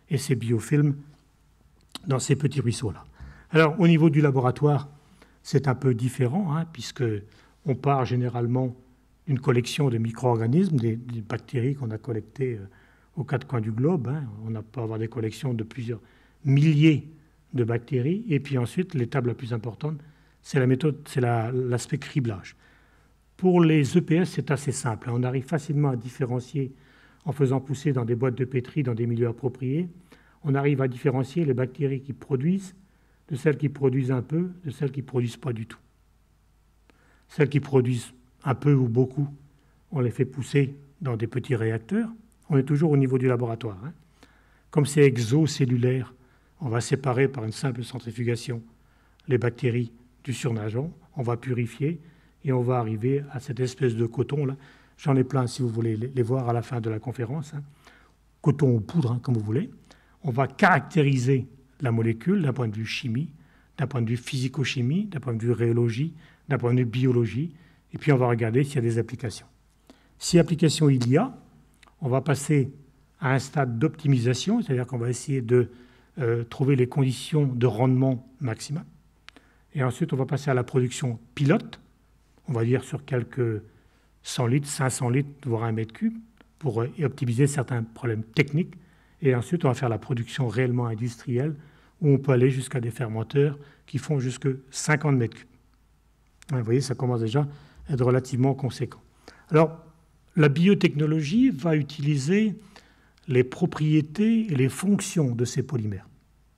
et ces biofilms dans ces petits ruisseaux-là. Alors, au niveau du laboratoire, c'est un peu différent, hein, puisqu'on part généralement d'une collection de micro-organismes, des, des bactéries qu'on a collectées euh, aux quatre coins du globe. Hein. On a peut avoir des collections de plusieurs milliers de bactéries. Et puis ensuite, l'étape la plus importante, c'est la méthode, c'est la, l'aspect criblage. Pour les E P S, c'est assez simple. On arrive facilement à différencier en faisant pousser dans des boîtes de pétri, dans des milieux appropriés. On arrive à différencier les bactéries qui produisent de celles qui produisent un peu, de celles qui ne produisent pas du tout. Celles qui produisent un peu ou beaucoup, on les fait pousser dans des petits réacteurs. On est toujours au niveau du laboratoire. Hein. Comme c'est exocellulaire, on va séparer par une simple centrifugation les bactéries du surnageant, on va purifier et on va arriver à cette espèce de coton-là. J'en ai plein si vous voulez les voir à la fin de la conférence. Hein. Coton ou poudre, hein, comme vous voulez. On va caractériser la molécule d'un point de vue chimie, d'un point de vue physico-chimie, d'un point de vue rhéologie, d'un point de vue biologie, et puis on va regarder s'il y a des applications. Si application il y a, on va passer à un stade d'optimisation, c'est-à-dire qu'on va essayer de euh, trouver les conditions de rendement maximal. Et ensuite, on va passer à la production pilote, on va dire sur quelques cent litres, cinq cents litres, voire un mètre cube, pour euh, optimiser certains problèmes techniques. Et ensuite, on va faire la production réellement industrielle, où on peut aller jusqu'à des fermenteurs qui font jusqu'à cinquante mètres cubes. Vous voyez, ça commence déjà à être relativement conséquent. Alors, la biotechnologie va utiliser les propriétés et les fonctions de ces polymères.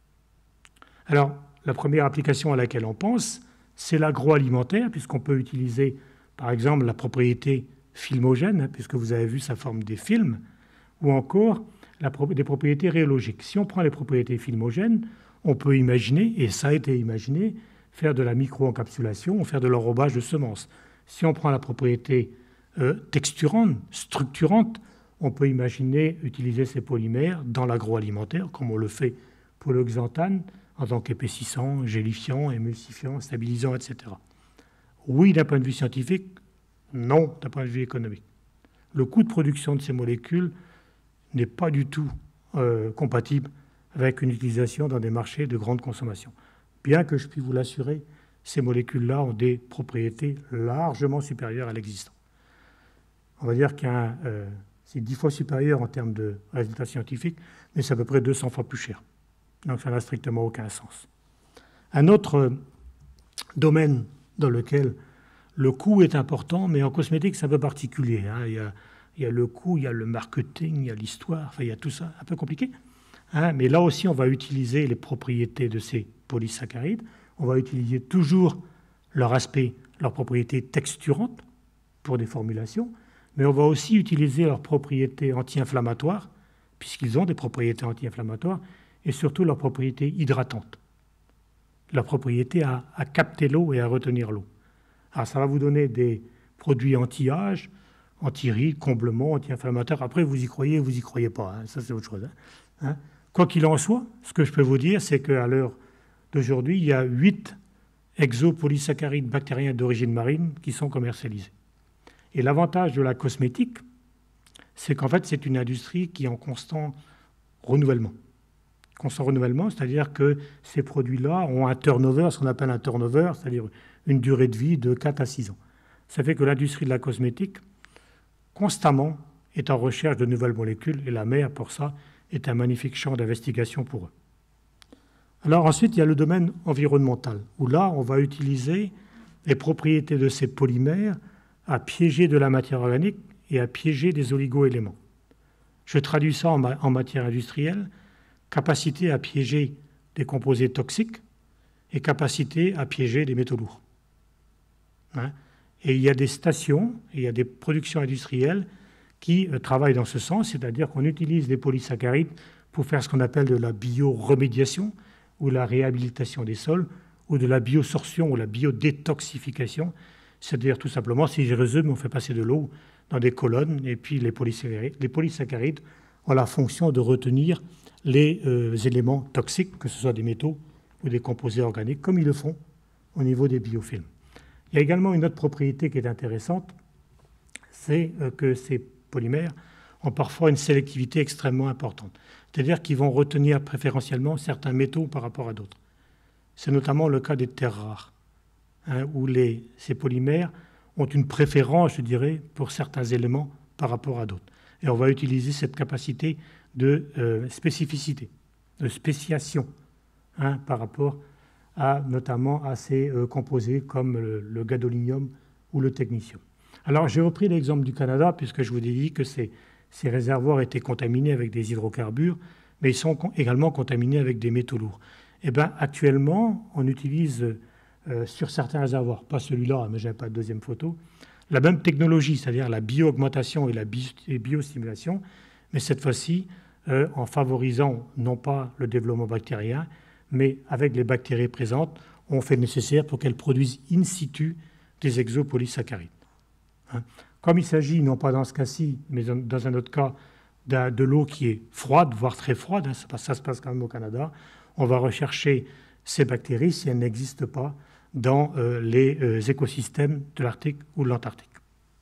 Alors, la première application à laquelle on pense, c'est l'agroalimentaire, puisqu'on peut utiliser, par exemple, la propriété filmogène, puisque vous avez vu sa forme des films, ou encore la, des propriétés rhéologiques. Si on prend les propriétés filmogènes, on peut imaginer, et ça a été imaginé, faire de la micro-encapsulation, faire de l'enrobage de semences. Si on prend la propriété euh, texturante, structurante, on peut imaginer utiliser ces polymères dans l'agroalimentaire, comme on le fait pour le xanthane, en tant qu'épaississant, gélifiant, émulsifiant, stabilisant, et cetera. Oui, d'un point de vue scientifique, non, d'un point de vue économique. Le coût de production de ces molécules n'est pas du tout euh, compatible avec une utilisation dans des marchés de grande consommation. Bien que je puis vous l'assurer, ces molécules-là ont des propriétés largement supérieures à l'existant. On va dire que euh, c'est dix fois supérieur en termes de résultats scientifiques, mais c'est à peu près deux cents fois plus cher. Donc ça n'a strictement aucun sens. Un autre euh, domaine dans lequel le coût est important, mais en cosmétique c'est un peu particulier. Hein. Il y a, il y a le coût, il y a le marketing, il y a l'histoire, enfin il y a tout ça, un peu compliqué. Hein. Mais là aussi on va utiliser les propriétés de ces polysaccharides. On va utiliser toujours leur aspect, leurs propriétés texturantes pour des formulations, mais on va aussi utiliser leurs propriétés anti-inflammatoires, puisqu'ils ont des propriétés anti-inflammatoires, et surtout leurs propriétés hydratantes, leur propriété à, à capter l'eau et à retenir l'eau. Alors ça va vous donner des produits anti-âge, anti-rides, comblement, anti-inflammatoires. Après, vous y croyez, vous y croyez pas. Hein. Ça, c'est autre chose. Hein. Hein. Quoi qu'il en soit, ce que je peux vous dire, c'est qu'à l'heure d'aujourd'hui, il y a huit exopolysaccharides bactériens d'origine marine qui sont commercialisés. Et l'avantage de la cosmétique, c'est qu'en fait, c'est une industrie qui est en constant renouvellement. Constant renouvellement, c'est-à-dire que ces produits-là ont un turnover, ce qu'on appelle un turnover, c'est-à-dire une durée de vie de quatre à six ans. Ça fait que l'industrie de la cosmétique, constamment, est en recherche de nouvelles molécules, et la mer, pour ça, est un magnifique champ d'investigation pour eux. Alors ensuite, il y a le domaine environnemental, où là, on va utiliser les propriétés de ces polymères à piéger de la matière organique et à piéger des oligo-éléments. Je traduis ça en, ma- en matière industrielle, capacité à piéger des composés toxiques et capacité à piéger des métaux lourds. Hein? Et il y a des stations, et il y a des productions industrielles qui euh, travaillent dans ce sens, c'est-à-dire qu'on utilise des polysaccharides pour faire ce qu'on appelle de la bioremédiation ou la réhabilitation des sols, ou de la biosorption ou la biodétoxification, c'est-à-dire tout simplement, si je résume, on fait passer de l'eau dans des colonnes, et puis les polysaccharides, les polysaccharides ont la fonction de retenir les euh, éléments toxiques, que ce soit des métaux ou des composés organiques, comme ils le font au niveau des biofilms. Il y a également une autre propriété qui est intéressante, c'est euh, que ces polymères ont parfois une sélectivité extrêmement importante. C'est-à-dire qu'ils vont retenir préférentiellement certains métaux par rapport à d'autres. C'est notamment le cas des terres rares, hein, où les, ces polymères ont une préférence, je dirais, pour certains éléments par rapport à d'autres. Et on va utiliser cette capacité de euh, spécificité, de spéciation, hein, par rapport à, notamment à ces euh, composés comme le, le gadolinium ou le technetium. Alors j'ai repris l'exemple du Canada puisque je vous ai dit que ces, ces réservoirs étaient contaminés avec des hydrocarbures, mais ils sont également contaminés avec des métaux lourds. Eh bien, actuellement, on utilise euh, sur certains réservoirs, pas celui-là, mais je n'avais pas de deuxième photo, la même technologie, c'est-à-dire la bio-augmentation et la biostimulation, mais cette fois-ci euh, en favorisant non pas le développement bactérien, mais avec les bactéries présentes, on fait le nécessaire pour qu'elles produisent in situ des exopolysaccharides. Hein. Comme il s'agit, non pas dans ce cas-ci, mais dans un autre cas, de l'eau qui est froide, voire très froide, hein, ça, ça se passe quand même au Canada, on va rechercher ces bactéries si elles n'existent pas dans euh, les euh, écosystèmes de l'Arctique ou de l'Antarctique.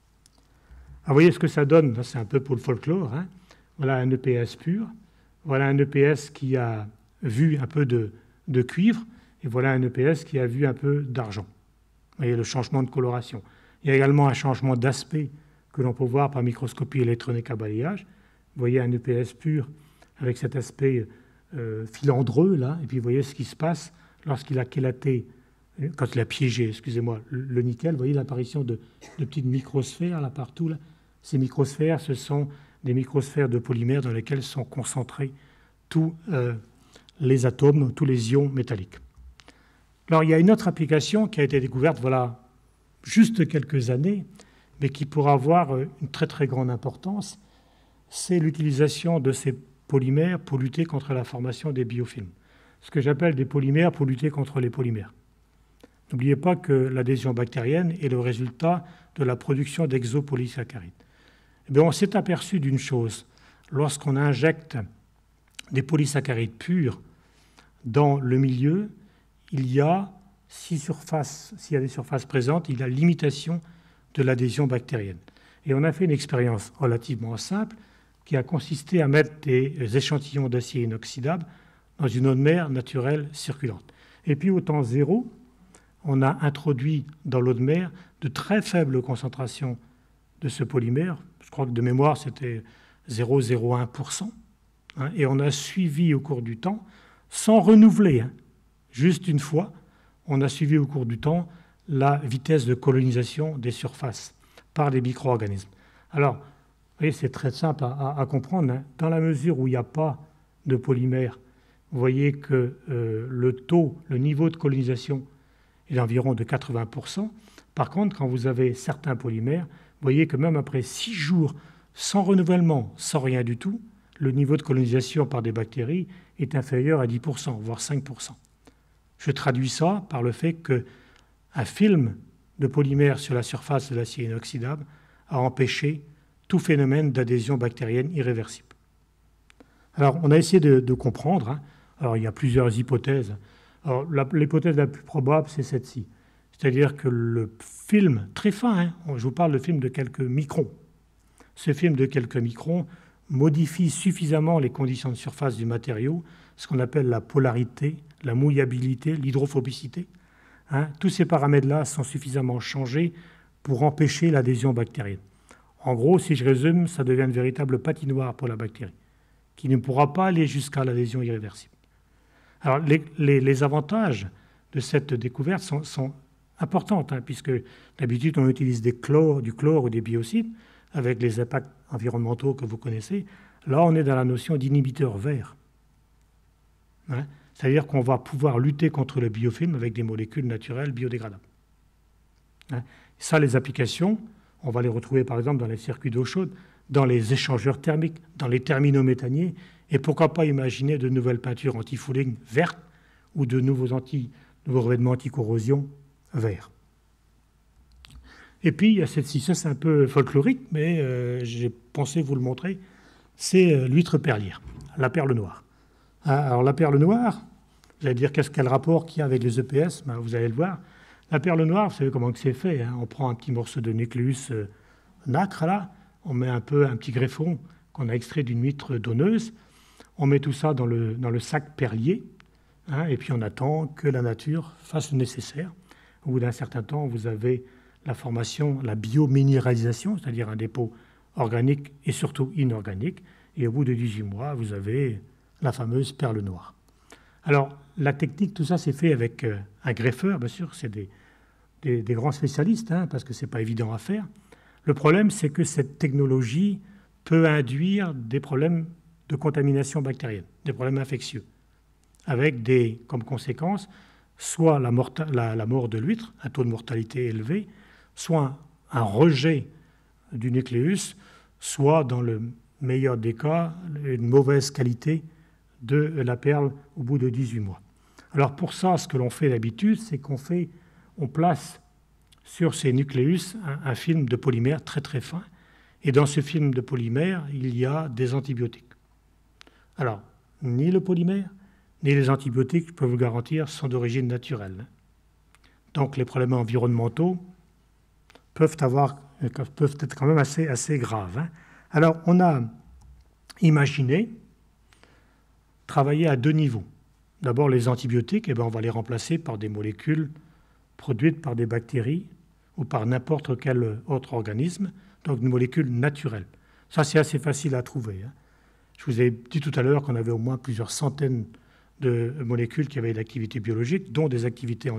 Vous voyez ce que ça donne, c'est un peu pour le folklore, hein. Voilà un E P S pur, voilà un E P S qui a vu un peu de, de cuivre, et voilà un E P S qui a vu un peu d'argent. Vous voyez le changement de coloration. Il y a également un changement d'aspect que l'on peut voir par microscopie électronique à balayage. Vous voyez un E P S pur avec cet aspect euh, filandreux, là, et puis vous voyez ce qui se passe lorsqu'il a chélaté, quand il a piégé, excusez-moi, le, le nickel. Vous voyez l'apparition de, de petites microsphères là partout. Là. Ces microsphères, ce sont des microsphères de polymères dans lesquelles sont concentrés tous euh, les atomes, tous les ions métalliques. Alors, il y a une autre application qui a été découverte, voilà, juste quelques années, mais qui pourra avoir une très très grande importance, c'est l'utilisation de ces polymères pour lutter contre la formation des biofilms. Ce que j'appelle des polymères pour lutter contre les polymères. N'oubliez pas que l'adhésion bactérienne est le résultat de la production d'exopolysaccharides. Eh bien, on s'est aperçu d'une chose. Lorsqu'on injecte des polysaccharides purs dans le milieu, il y a, si surface, s'il y a des surfaces présentes, il y a limitation de l'adhésion bactérienne. Et on a fait une expérience relativement simple qui a consisté à mettre des échantillons d'acier inoxydable dans une eau de mer naturelle circulante. Et puis au temps zéro, on a introduit dans l'eau de mer de très faibles concentrations de ce polymère. Je crois que de mémoire, c'était zéro virgule zéro un pour cent. Hein, et on a suivi au cours du temps, sans renouveler, hein, juste une fois, on a suivi au cours du temps la vitesse de colonisation des surfaces par les micro-organismes. Alors, vous voyez, c'est très simple à, à, à comprendre. Hein. Dans la mesure où il n'y a pas de polymère, vous voyez que euh, le taux, le niveau de colonisation est d'environ de quatre-vingts pour cent. Par contre, quand vous avez certains polymères, vous voyez que même après six jours sans renouvellement, sans rien du tout, le niveau de colonisation par des bactéries est inférieur à dix pour cent, voire cinq pour cent. Je traduis ça par le fait qu'un film de polymère sur la surface de l'acier inoxydable a empêché tout phénomène d'adhésion bactérienne irréversible. Alors, on a essayé de, de comprendre. Hein. Alors, il y a plusieurs hypothèses. Alors, l'hypothèse la plus probable, c'est celle-ci. C'est-à-dire que le film, très fin, hein, je vous parle de film de quelques microns, ce film de quelques microns modifie suffisamment les conditions de surface du matériau, ce qu'on appelle la polarité, la mouillabilité, l'hydrophobicité. Hein. Tous ces paramètres-là sont suffisamment changés pour empêcher l'adhésion bactérienne. En gros, si je résume, ça devient une véritable patinoire pour la bactérie, qui ne pourra pas aller jusqu'à l'adhésion irréversible. Alors, les, les, les avantages de cette découverte sont, sont importants, hein, puisque d'habitude, on utilise des chlores, du chlore ou des biocides, avec les impacts environnementaux que vous connaissez. Là, on est dans la notion d'inhibiteur vert. Hein, c'est-à-dire qu'on va pouvoir lutter contre le biofilm avec des molécules naturelles biodégradables. Hein, ça, les applications, on va les retrouver par exemple dans les circuits d'eau chaude, dans les échangeurs thermiques, dans les terminaux méthaniers, et pourquoi pas imaginer de nouvelles peintures anti-fouling vertes ou de nouveaux, anti, nouveaux revêtements anti-corrosion verts. Et puis, il y a cette-ci, ça c'est un peu folklorique, mais euh, j'ai pensé vous le montrer, c'est euh, l'huître perlière, la perle noire. Alors la perle noire, vous allez dire qu'est-ce quel rapport qu'il y a avec les E P S, ben, vous allez le voir. La perle noire, vous savez comment c'est fait, hein. On prend un petit morceau de nucléus euh, nacre, là, on met un peu un petit greffon qu'on a extrait d'une huître donneuse. On met tout ça dans le, dans le sac perlier, hein, et puis on attend que la nature fasse le nécessaire. Au bout d'un certain temps, vous avez la formation, la biominéralisation, c'est-à-dire un dépôt organique et surtout inorganique. Et au bout de dix-huit mois, vous avez la fameuse perle noire. Alors, la technique, tout ça, c'est fait avec euh, un greffeur, bien sûr, c'est des, des, des grands spécialistes, hein, parce que ce n'est pas évident à faire. Le problème, c'est que cette technologie peut induire des problèmes de contamination bactérienne, des problèmes infectieux, avec des, comme conséquence, soit la, la, la mort de l'huître, un taux de mortalité élevé, soit un, un rejet du nucléus, soit, dans le meilleur des cas, une mauvaise qualité de la perle au bout de dix-huit mois. Alors pour ça, ce que l'on fait d'habitude, c'est qu'on fait, on place sur ces nucléus un, un film de polymère très très fin, et dans ce film de polymère, il y a des antibiotiques. Alors, ni le polymère, ni les antibiotiques, je peux vous le garantir, sont d'origine naturelle. Donc les problèmes environnementaux peuvent, avoir, peuvent être quand même assez, assez graves. Hein. Alors on a imaginé travailler à deux niveaux. D'abord les antibiotiques, eh bien, on va les remplacer par des molécules produites par des bactéries ou par n'importe quel autre organisme, donc une molécule naturelle. Ça c'est assez facile à trouver. Hein. Je vous ai dit tout à l'heure qu'on avait au moins plusieurs centaines de molécules qui avaient l'activité biologique, dont des activités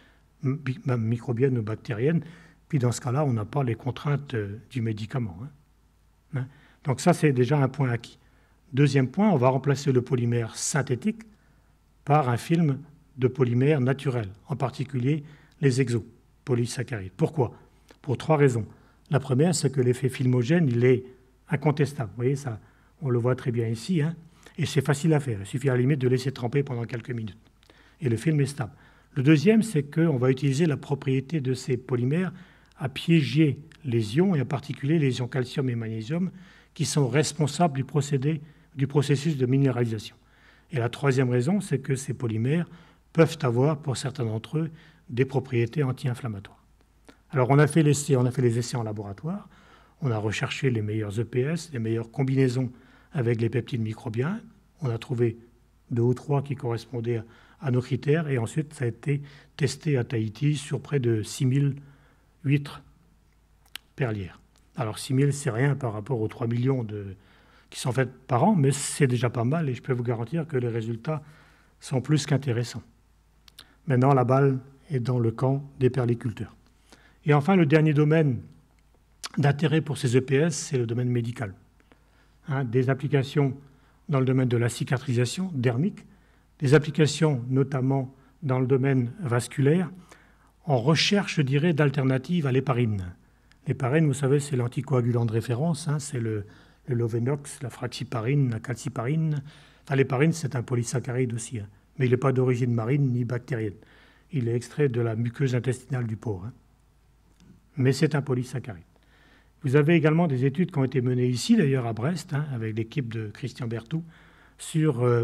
antimicrobiennes ou bactériennes. Puis dans ce cas-là, on n'a pas les contraintes du médicament. Hein. Donc ça, c'est déjà un point acquis. Deuxième point, on va remplacer le polymère synthétique par un film de polymère naturel, en particulier les exopolysaccharides. Pourquoi? Pour trois raisons. La première, c'est que l'effet filmogène, il est incontestable. Vous voyez, ça, on le voit très bien ici, hein. Et c'est facile à faire. Il suffit à la limite de laisser tremper pendant quelques minutes. Et le film est stable. Le deuxième, c'est qu'on va utiliser la propriété de ces polymères à piéger les ions, et en particulier les ions calcium et magnésium, qui sont responsables du, procédé, du processus de minéralisation. Et la troisième raison, c'est que ces polymères peuvent avoir, pour certains d'entre eux, des propriétés anti-inflammatoires. Alors, on a fait l'essai, on a fait les essais en laboratoire, on a recherché les meilleurs E P S, les meilleures combinaisons avec les peptides microbiens. On a trouvé deux ou trois qui correspondaient à, à nos critères, et ensuite, ça a été testé à Tahiti sur près de six mille huîtres perlières. Alors six mille, c'est rien par rapport aux trois millions de, qui sont faites par an, mais c'est déjà pas mal, et je peux vous garantir que les résultats sont plus qu'intéressants. Maintenant, la balle est dans le camp des perliculteurs. Et enfin, le dernier domaine d'intérêt pour ces E P S, c'est le domaine médical. Hein, des applications dans le domaine de la cicatrisation dermique, des applications notamment dans le domaine vasculaire, en recherche, je dirais, d'alternatives à l'héparine. L'héparine, vous savez, c'est l'anticoagulant de référence, hein, c'est le, le Lovenox, la fraxiparine, la calciparine. Enfin, l'héparine, c'est un polysaccharide aussi, hein, mais il n'est pas d'origine marine ni bactérienne. Il est extrait de la muqueuse intestinale du porc. Hein. Mais c'est un polysaccharide. Vous avez également des études qui ont été menées ici, d'ailleurs à Brest, hein, avec l'équipe de Christian Berthoud, sur euh,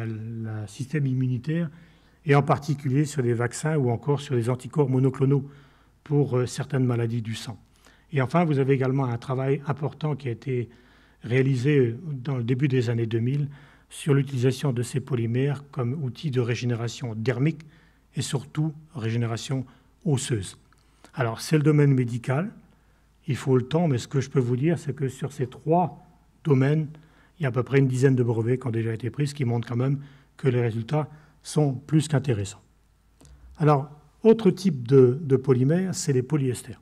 le système immunitaire, et en particulier sur les vaccins ou encore sur les anticorps monoclonaux pour euh, certaines maladies du sang. Et enfin, vous avez également un travail important qui a été réalisé dans le début des années deux mille sur l'utilisation de ces polymères comme outil de régénération dermique et surtout régénération osseuse. Alors, c'est le domaine médical. Il faut le temps, mais ce que je peux vous dire, c'est que sur ces trois domaines, il y a à peu près une dizaine de brevets qui ont déjà été pris, ce qui montre quand même que les résultats sont plus qu'intéressants. Alors, autre type de, de polymères, c'est les polyesters.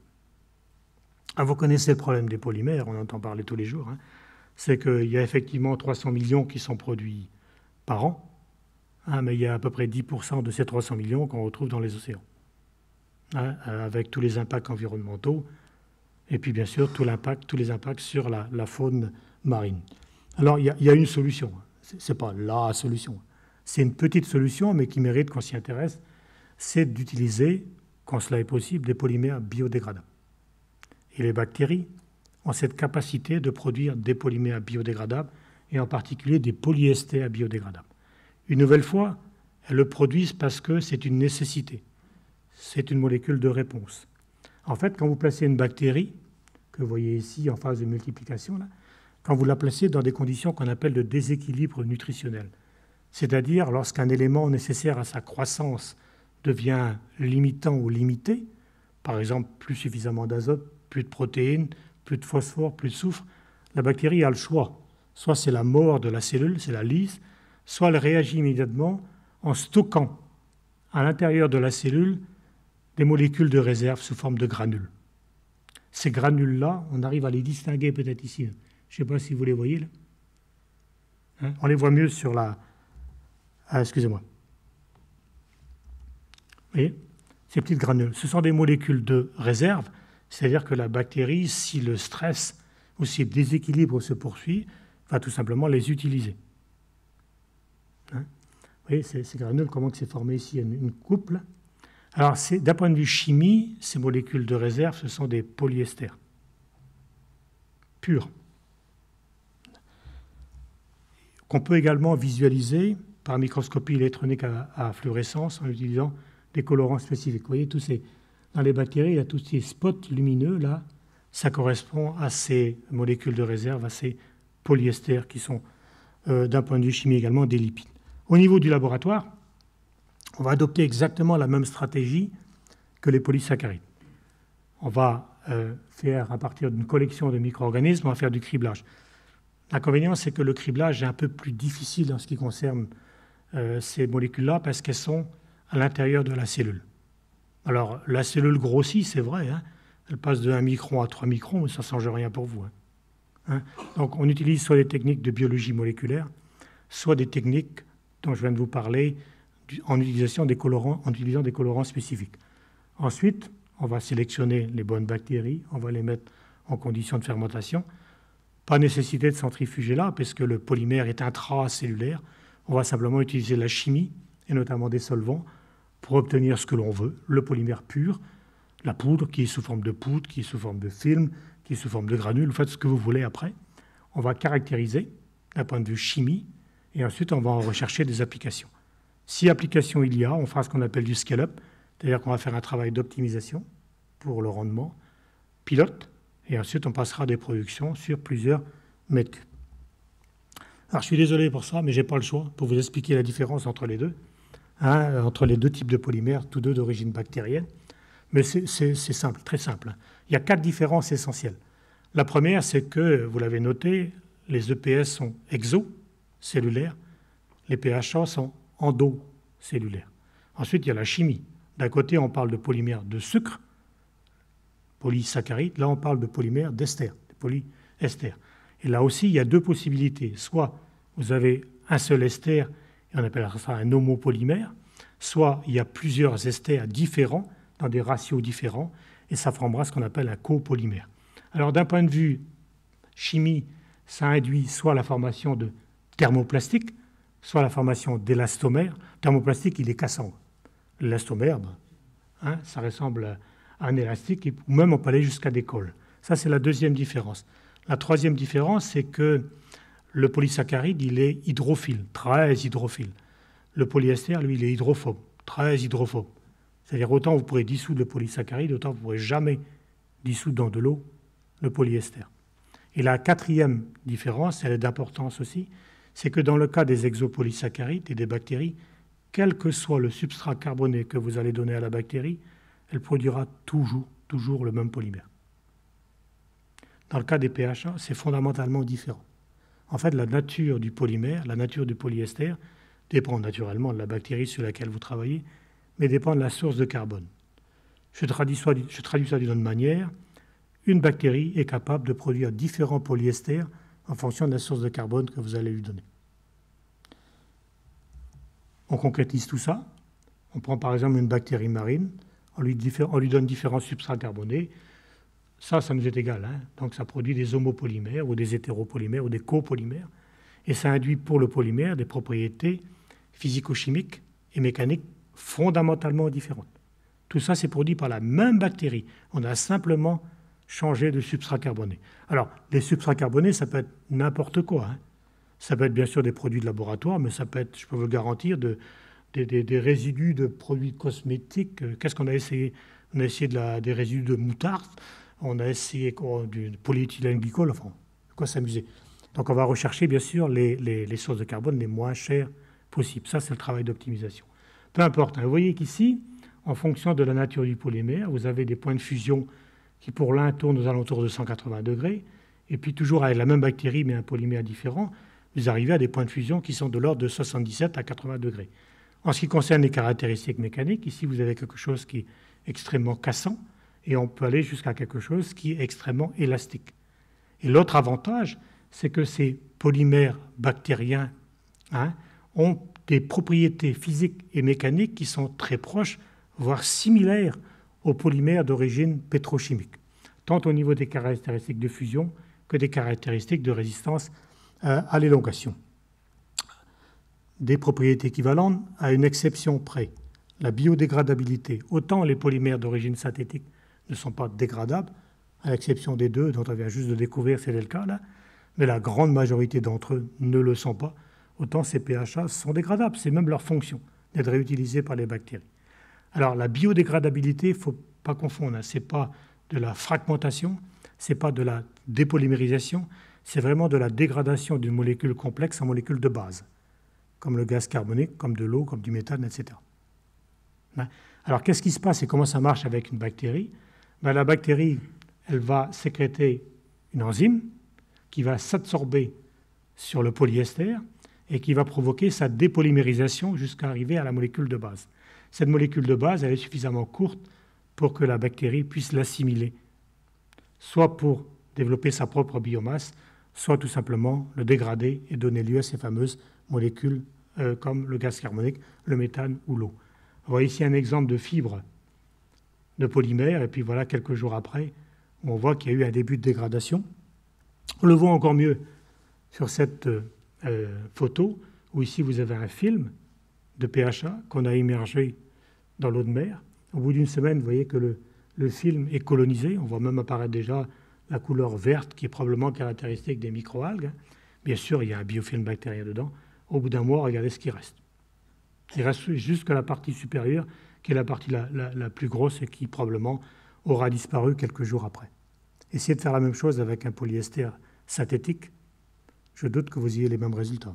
Ah, vous connaissez le problème des polymères, on entend parler tous les jours. Hein. C'est qu'il y a effectivement trois cents millions qui sont produits par an, hein, mais il y a à peu près dix pour cent de ces trois cents millions qu'on retrouve dans les océans, hein, avec tous les impacts environnementaux, et puis bien sûr tout l'impact, tous les impacts sur la, la faune marine. Alors il y a, il y a une solution, ce n'est pas la solution, c'est une petite solution, mais qui mérite qu'on s'y intéresse, c'est d'utiliser, quand cela est possible, des polymères biodégradables. Et les bactéries ont cette capacité de produire des polymères biodégradables, et en particulier des polyesters biodégradables. Une nouvelle fois, elles le produisent parce que c'est une nécessité. C'est une molécule de réponse. En fait, quand vous placez une bactérie, que vous voyez ici en phase de multiplication, là, quand vous la placez dans des conditions qu'on appelle de déséquilibre nutritionnel. C'est-à-dire lorsqu'un élément nécessaire à sa croissance devient limitant ou limité, par exemple plus suffisamment d'azote, plus de protéines, plus de phosphore, plus de soufre, la bactérie a le choix. Soit c'est la mort de la cellule, c'est la lyse, soit elle réagit immédiatement en stockant à l'intérieur de la cellule des molécules de réserve sous forme de granules. Ces granules-là, on arrive à les distinguer peut-être ici. Je ne sais pas si vous les voyez là. Hein, on les voit mieux sur la... Ah, excusez-moi. Vous voyez, ces petites granules, ce sont des molécules de réserve, c'est-à-dire que la bactérie, si le stress ou si le déséquilibre se poursuit, va tout simplement les utiliser. Hein, vous voyez, ces, ces granules, comment c'est formé ici, une, une couple. Alors, d'un point de vue chimie, ces molécules de réserve, ce sont des polyesters purs, qu'on peut également visualiser par microscopie électronique à, à fluorescence en utilisant des colorants spécifiques. Vous voyez, tous ces, dans les bactéries, il y a tous ces spots lumineux, là, ça correspond à ces molécules de réserve, à ces polyesters qui sont, euh, d'un point de vue chimique également, des lipides. Au niveau du laboratoire, on va adopter exactement la même stratégie que les polysaccharides. On va euh, faire, à partir d'une collection de micro-organismes, on va faire du criblage. L'inconvénient, c'est que le criblage est un peu plus difficile en ce qui concerne euh, ces molécules-là parce qu'elles sont à l'intérieur de la cellule. Alors, la cellule grossit, c'est vrai, hein, elle passe de un micron à trois microns, mais ça ne change rien pour vous. Hein. Hein. Donc, on utilise soit des techniques de biologie moléculaire, soit des techniques dont je viens de vous parler, en utilisation des colorants, en utilisant des colorants spécifiques. Ensuite, on va sélectionner les bonnes bactéries, on va les mettre en conditions de fermentation. Pas nécessité de centrifuger là, puisque le polymère est intracellulaire. On va simplement utiliser la chimie, et notamment des solvants, pour obtenir ce que l'on veut, le polymère pur, la poudre qui est sous forme de poudre, qui est sous forme de film, qui est sous forme de granules, vous faites ce que vous voulez après. On va caractériser d'un point de vue chimie, et ensuite on va en rechercher des applications. Si application il y a, on fera ce qu'on appelle du scale-up, c'est-à-dire qu'on va faire un travail d'optimisation pour le rendement, pilote, et ensuite on passera à des productions sur plusieurs mètres cubes. Alors je suis désolé pour ça, mais je n'ai pas le choix pour vous expliquer la différence entre les deux, hein, entre les deux types de polymères, tous deux d'origine bactérienne. Mais c'est simple, très simple. Il y a quatre différences essentielles. La première, c'est que, vous l'avez noté, les E P S sont exocellulaires, les P H A sont endocellulaires. Ensuite, il y a la chimie. D'un côté, on parle de polymères de sucre, polysaccharides. Là, on parle de polymères d'ester, de polyesters. Et là aussi, il y a deux possibilités. Soit vous avez un seul ester, et on appellera ça un homopolymère, soit il y a plusieurs esters différents, dans des ratios différents, et ça formera ce qu'on appelle un copolymère. Alors, d'un point de vue chimie, ça induit soit la formation de thermoplastiques, soit la formation d'élastomères. Thermoplastique, il est cassant. L'élastomère, ben, hein, ça ressemble à un élastique, ou même on peut aller jusqu'à des cols. Ça, c'est la deuxième différence. La troisième différence, c'est que le polysaccharide, il est hydrophile, très hydrophile. Le polyester, lui, il est hydrophobe, très hydrophobe. C'est-à-dire, autant vous pourrez dissoudre le polysaccharide, autant vous ne pourrez jamais dissoudre dans de l'eau le polyester. Et la quatrième différence, elle est d'importance aussi, c'est que dans le cas des exopolysaccharides et des bactéries, quel que soit le substrat carboné que vous allez donner à la bactérie, elle produira toujours, toujours le même polymère. Dans le cas des P H A, c'est fondamentalement différent. En fait, la nature du polymère, la nature du polyester, dépend naturellement de la bactérie sur laquelle vous travaillez, mais dépend de la source de carbone. Je traduis, je traduis ça d'une autre manière. Une bactérie est capable de produire différents polyesters en fonction de la source de carbone que vous allez lui donner. On concrétise tout ça. On prend par exemple une bactérie marine, on lui, on lui donne différents substrats carbonés. Ça, ça nous est égal. Hein. Donc ça produit des homopolymères ou des hétéropolymères ou des copolymères. Et ça induit pour le polymère des propriétés physico-chimiques et mécaniques fondamentalement différentes. Tout ça, c'est produit par la même bactérie. On a simplement changé de substrat carboné. Alors, les substrats carbonés, ça peut être n'importe quoi. Hein. Ça peut être bien sûr des produits de laboratoire, mais ça peut être, je peux vous le garantir, de, des, des, des résidus de produits cosmétiques. Qu'est-ce qu'on a essayé? On a essayé de la, des résidus de moutarde, on a essayé quoi, du polyéthylène glycol, enfin, de quoi s'amuser. Donc on va rechercher bien sûr les, les, les sources de carbone les moins chères possibles. Ça, c'est le travail d'optimisation. Peu importe, hein. Vous voyez qu'ici, en fonction de la nature du polymère, vous avez des points de fusion qui pour l'un tournent aux alentours de cent quatre-vingts degrés, et puis toujours avec la même bactérie mais un polymère différent, vous arrivez à des points de fusion qui sont de l'ordre de soixante-dix-sept à quatre-vingts degrés. En ce qui concerne les caractéristiques mécaniques, ici vous avez quelque chose qui est extrêmement cassant, et on peut aller jusqu'à quelque chose qui est extrêmement élastique. Et l'autre avantage, c'est que ces polymères bactériens hein, ont des propriétés physiques et mécaniques qui sont très proches, voire similaires aux polymères d'origine pétrochimique, tant au niveau des caractéristiques de fusion que des caractéristiques de résistance euh, à l'élongation. Des propriétés équivalentes à une exception près, la biodégradabilité. Autant les polymères d'origine synthétique ne sont pas dégradables, à l'exception des deux dont on vient juste de découvrir, c'est le cas là, mais la grande majorité d'entre eux ne le sont pas, autant ces P H A sont dégradables, c'est même leur fonction d'être réutilisés par les bactéries. Alors la biodégradabilité, il ne faut pas confondre, hein, ce n'est pas de la fragmentation, ce n'est pas de la dépolymérisation, c'est vraiment de la dégradation d'une molécule complexe en molécule de base, comme le gaz carbonique, comme de l'eau, comme du méthane, et cetera. Alors qu'est-ce qui se passe et comment ça marche avec une bactérie? Ben, la bactérie, elle va sécréter une enzyme qui va s'absorber sur le polyester et qui va provoquer sa dépolymérisation jusqu'à arriver à la molécule de base. Cette molécule de base, elle est suffisamment courte pour que la bactérie puisse l'assimiler, soit pour développer sa propre biomasse, soit tout simplement le dégrader et donner lieu à ces fameuses molécules euh, comme le gaz carbonique, le méthane ou l'eau. Vous voyez ici un exemple de fibre de polymère, et puis voilà, quelques jours après, on voit qu'il y a eu un début de dégradation. On le voit encore mieux sur cette euh, photo, où ici vous avez un film de P H A qu'on a immergé dans l'eau de mer. Au bout d'une semaine, vous voyez que le, le film est colonisé. On voit même apparaître déjà la couleur verte qui est probablement caractéristique des microalgues. Bien sûr, il y a un biofilm bactérien dedans. Au bout d'un mois, regardez ce qui reste. Il reste juste que la partie supérieure, qui est la partie la, la, la plus grosse et qui probablement aura disparu quelques jours après. Essayez de faire la même chose avec un polyester synthétique. Je doute que vous ayez les mêmes résultats.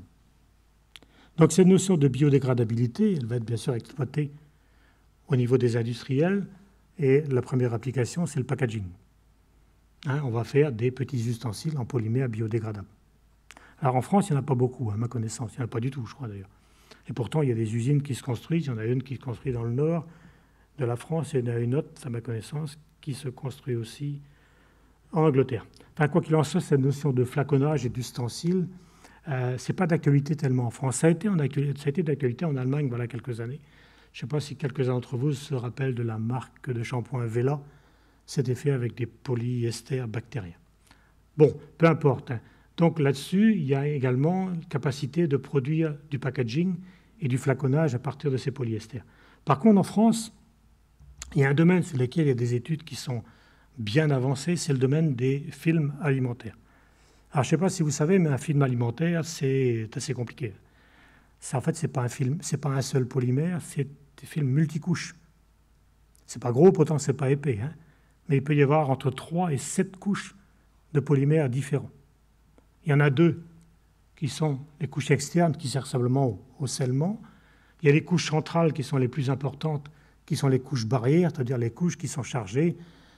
Donc cette notion de biodégradabilité, elle va être bien sûr exploitée au niveau des industriels. Et la première application, c'est le packaging. Hein, on va faire des petits ustensiles en polymère biodégradable. Alors en France, il n'y en a pas beaucoup, à ma connaissance. Il n'y en a pas du tout, je crois d'ailleurs. Et pourtant, il y a des usines qui se construisent. Il y en a une qui se construit dans le nord de la France et il y en a une autre, à ma connaissance, qui se construit aussi en Angleterre. Enfin, quoi qu'il en soit, cette notion de flaconnage et d'ustensile, euh, ce n'est pas d'actualité tellement en France. Ça a été, en actualité, ça a été d'actualité en Allemagne voilà quelques années. Je ne sais pas si quelques-uns d'entre vous se rappellent de la marque de shampoing Vela. C'était fait avec des polyesters bactériens. Bon, peu importe. Hein. Donc là-dessus, il y a également la capacité de produire du packaging et du flaconnage à partir de ces polyesters. Par contre, en France, il y a un domaine sur lequel il y a des études qui sont bien avancées, c'est le domaine des films alimentaires. Alors, je ne sais pas si vous savez, mais un film alimentaire, c'est assez compliqué. Ça, en fait, ce n'est pas un film, c'est pas un seul polymère, c'est des films multicouches. Ce n'est pas gros, pourtant ce n'est pas épais, hein, mais il peut y avoir entre trois et sept couches de polymères différents. Il y en a deux qui sont les couches externes qui servent simplement au, au scellement. Il y a les couches centrales qui sont les plus importantes, qui sont les couches barrières, c'est-à-dire les couches qui sont chargées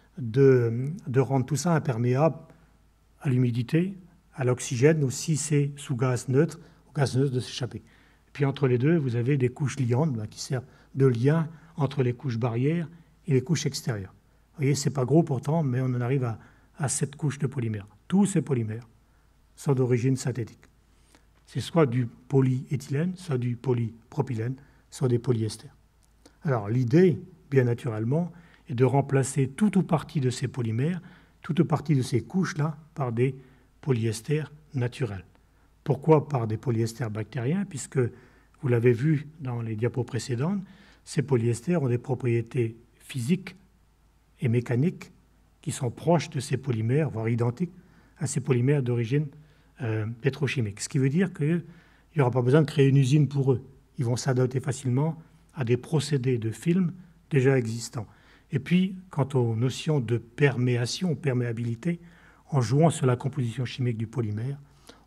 de, de rendre tout ça imperméable à l'humidité, à l'oxygène, ou si c'est sous gaz neutre, au gaz neutre de s'échapper. Puis entre les deux, vous avez des couches liantes ben, qui servent de lien entre les couches barrières et les couches extérieures. Vous voyez, ce n'est pas gros pourtant, mais on en arrive à, à sept couches de polymères. Tous ces polymères sont d'origine synthétique. C'est soit du polyéthylène, soit du polypropylène, soit des polyesters. Alors l'idée, bien naturellement, est de remplacer toute ou partie de ces polymères, toute ou partie de ces couches-là, par des polyesters naturels. Pourquoi par des polyesters bactériens? Puisque, vous l'avez vu dans les diapos précédentes, ces polyesters ont des propriétés physiques et mécaniques qui sont proches de ces polymères, voire identiques à ces polymères d'origine euh, pétrochimique. Ce qui veut dire qu'il n'y aura pas besoin de créer une usine pour eux. Ils vont s'adapter facilement à des procédés de film déjà existants. Et puis, quant aux notions de perméation, perméabilité, en jouant sur la composition chimique du polymère,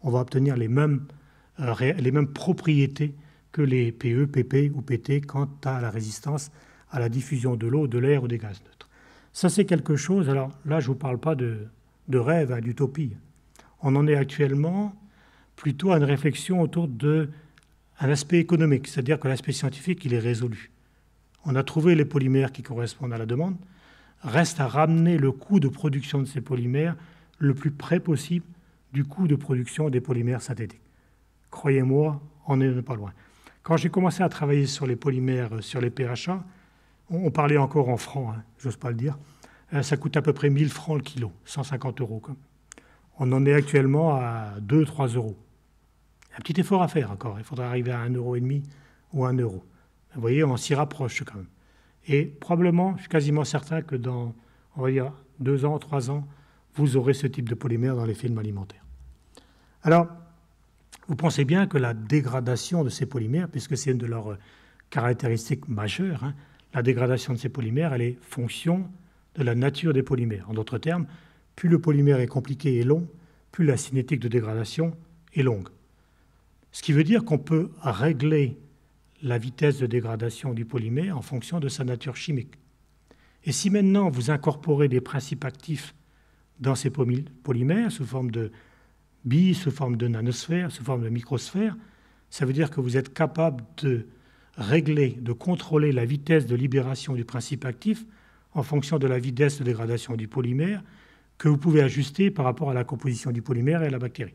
on va obtenir les mêmes, euh, les mêmes propriétés que les P E, P P ou P T quant à la résistance à la diffusion de l'eau, de l'air ou des gaz neutres. Ça, c'est quelque chose, alors là, je ne vous parle pas de, de rêve, hein, d'utopie. On en est actuellement plutôt à une réflexion autour d'un aspect économique, c'est-à-dire que l'aspect scientifique, il est résolu. On a trouvé les polymères qui correspondent à la demande. Reste à ramener le coût de production de ces polymères le plus près possible du coût de production des polymères synthétiques. Croyez-moi, on n'est pas loin. Quand j'ai commencé à travailler sur les polymères, sur les P H A, on parlait encore en francs, hein, j'ose pas le dire, ça coûte à peu près mille francs le kilo, cent cinquante euros. Quoi. On en est actuellement à deux à trois euros. Un petit effort à faire encore, il faudrait arriver à un euro et demi ou un euro. Vous voyez, on s'y rapproche quand même. Et probablement, je suis quasiment certain que dans, on va dire, deux ans, trois ans, vous aurez ce type de polymère dans les films alimentaires. Alors, vous pensez bien que la dégradation de ces polymères, puisque c'est une de leurs caractéristiques majeures, hein, la dégradation de ces polymères, elle est fonction de la nature des polymères. En d'autres termes, plus le polymère est compliqué et long, plus la cinétique de dégradation est longue. Ce qui veut dire qu'on peut régler la vitesse de dégradation du polymère en fonction de sa nature chimique. Et si maintenant vous incorporez des principes actifs dans ces polymères sous forme de billes, sous forme de nanosphères, sous forme de microsphères, ça veut dire que vous êtes capable de régler, de contrôler la vitesse de libération du principe actif en fonction de la vitesse de dégradation du polymère que vous pouvez ajuster par rapport à la composition du polymère et à la bactérie.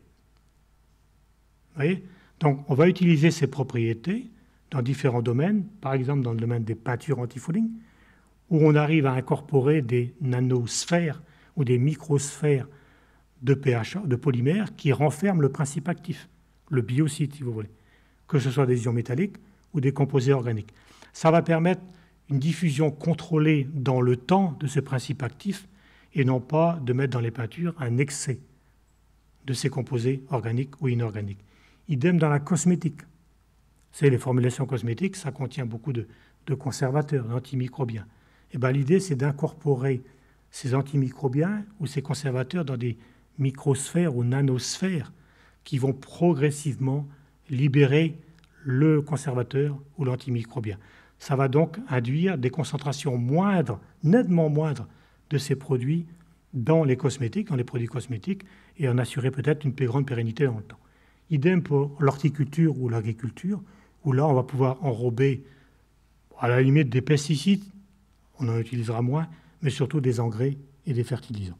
Vous voyez ? Donc on va utiliser ces propriétés dans différents domaines, par exemple dans le domaine des peintures anti-fouling, où on arrive à incorporer des nanosphères ou des microsphères de P H A, de polymères, qui renferment le principe actif, le biocide si vous voulez, que ce soit des ions métalliques ou des composés organiques. Ça va permettre une diffusion contrôlée dans le temps de ce principe actif et non pas de mettre dans les peintures un excès de ces composés organiques ou inorganiques. Idem dans la cosmétique. C'est les formulations cosmétiques, ça contient beaucoup de, de conservateurs, d'antimicrobiens. Et ben, l'idée, c'est d'incorporer ces antimicrobiens ou ces conservateurs dans des microsphères ou nanosphères qui vont progressivement libérer le conservateur ou l'antimicrobien. Ça va donc induire des concentrations moindres, nettement moindres, de ces produits dans les cosmétiques, dans les produits cosmétiques, et en assurer peut-être une plus grande pérennité dans le temps. Idem pour l'horticulture ou l'agriculture, où là, on va pouvoir enrober, à la limite, des pesticides, on en utilisera moins, mais surtout des engrais et des fertilisants.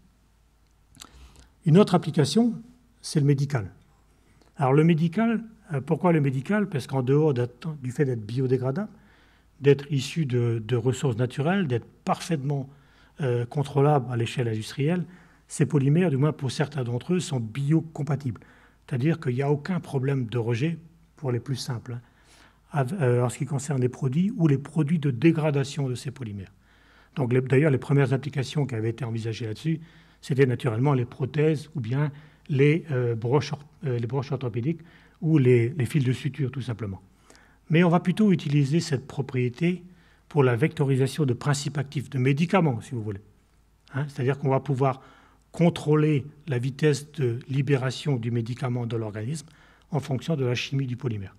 Une autre application, c'est le médical. Alors le médical, pourquoi le médical? Parce qu'en dehors du fait d'être biodégradable, d'être issu de, de ressources naturelles, d'être parfaitement euh, contrôlable à l'échelle industrielle, ces polymères, du moins pour certains d'entre eux, sont biocompatibles. C'est-à-dire qu'il n'y a aucun problème de rejet, pour les plus simples, hein, en ce qui concerne les produits ou les produits de dégradation de ces polymères. Donc, d'ailleurs, les premières applications qui avaient été envisagées là-dessus, c'était naturellement les prothèses ou bien les, euh, broches, euh, les broches orthopédiques ou les, les fils de suture, tout simplement. Mais on va plutôt utiliser cette propriété pour la vectorisation de principes actifs, de médicaments, si vous voulez. Hein, c'est-à-dire qu'on va pouvoir contrôler la vitesse de libération du médicament dans l'organisme en fonction de la chimie du polymère.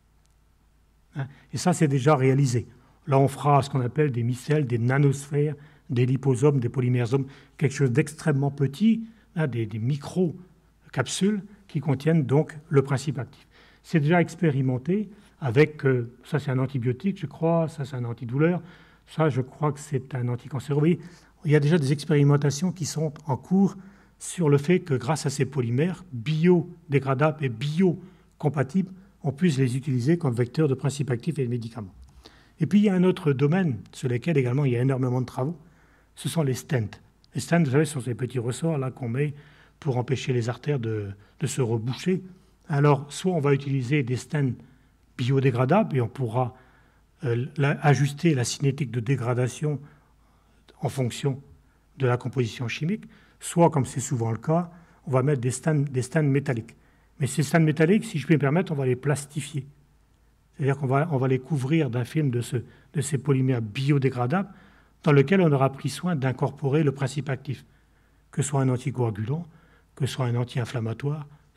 Hein, et ça, c'est déjà réalisé. Là, on fera ce qu'on appelle des micelles, des nanosphères, des liposomes, des polymersomes, quelque chose d'extrêmement petit, hein, des, des micro-capsules qui contiennent donc le principe actif. C'est déjà expérimenté avec, euh, ça c'est un antibiotique, je crois, ça c'est un antidouleur, ça je crois que c'est un anticancéreux. Vous voyez, il y a déjà des expérimentations qui sont en cours sur le fait que grâce à ces polymères biodégradables et biocompatibles, on puisse les utiliser comme vecteurs de principes actifs et de médicaments. Et puis il y a un autre domaine sur lequel également il y a énormément de travaux, ce sont les stents. Les stents, vous savez, ce sont ces petits ressorts là qu'on met pour empêcher les artères de, de se reboucher. Alors, soit on va utiliser des stents biodégradables et on pourra euh, la, ajuster la cinétique de dégradation en fonction de la composition chimique, soit, comme c'est souvent le cas, on va mettre des stents, des stents métalliques. Mais ces stents métalliques, si je puis me permettre, on va les plastifier. C'est-à-dire qu'on va, on va les couvrir d'un film de, ce, de ces polymères biodégradables dans lequel on aura pris soin d'incorporer le principe actif, que ce soit un anticoagulant, que ce soit un anti-inflammatoire,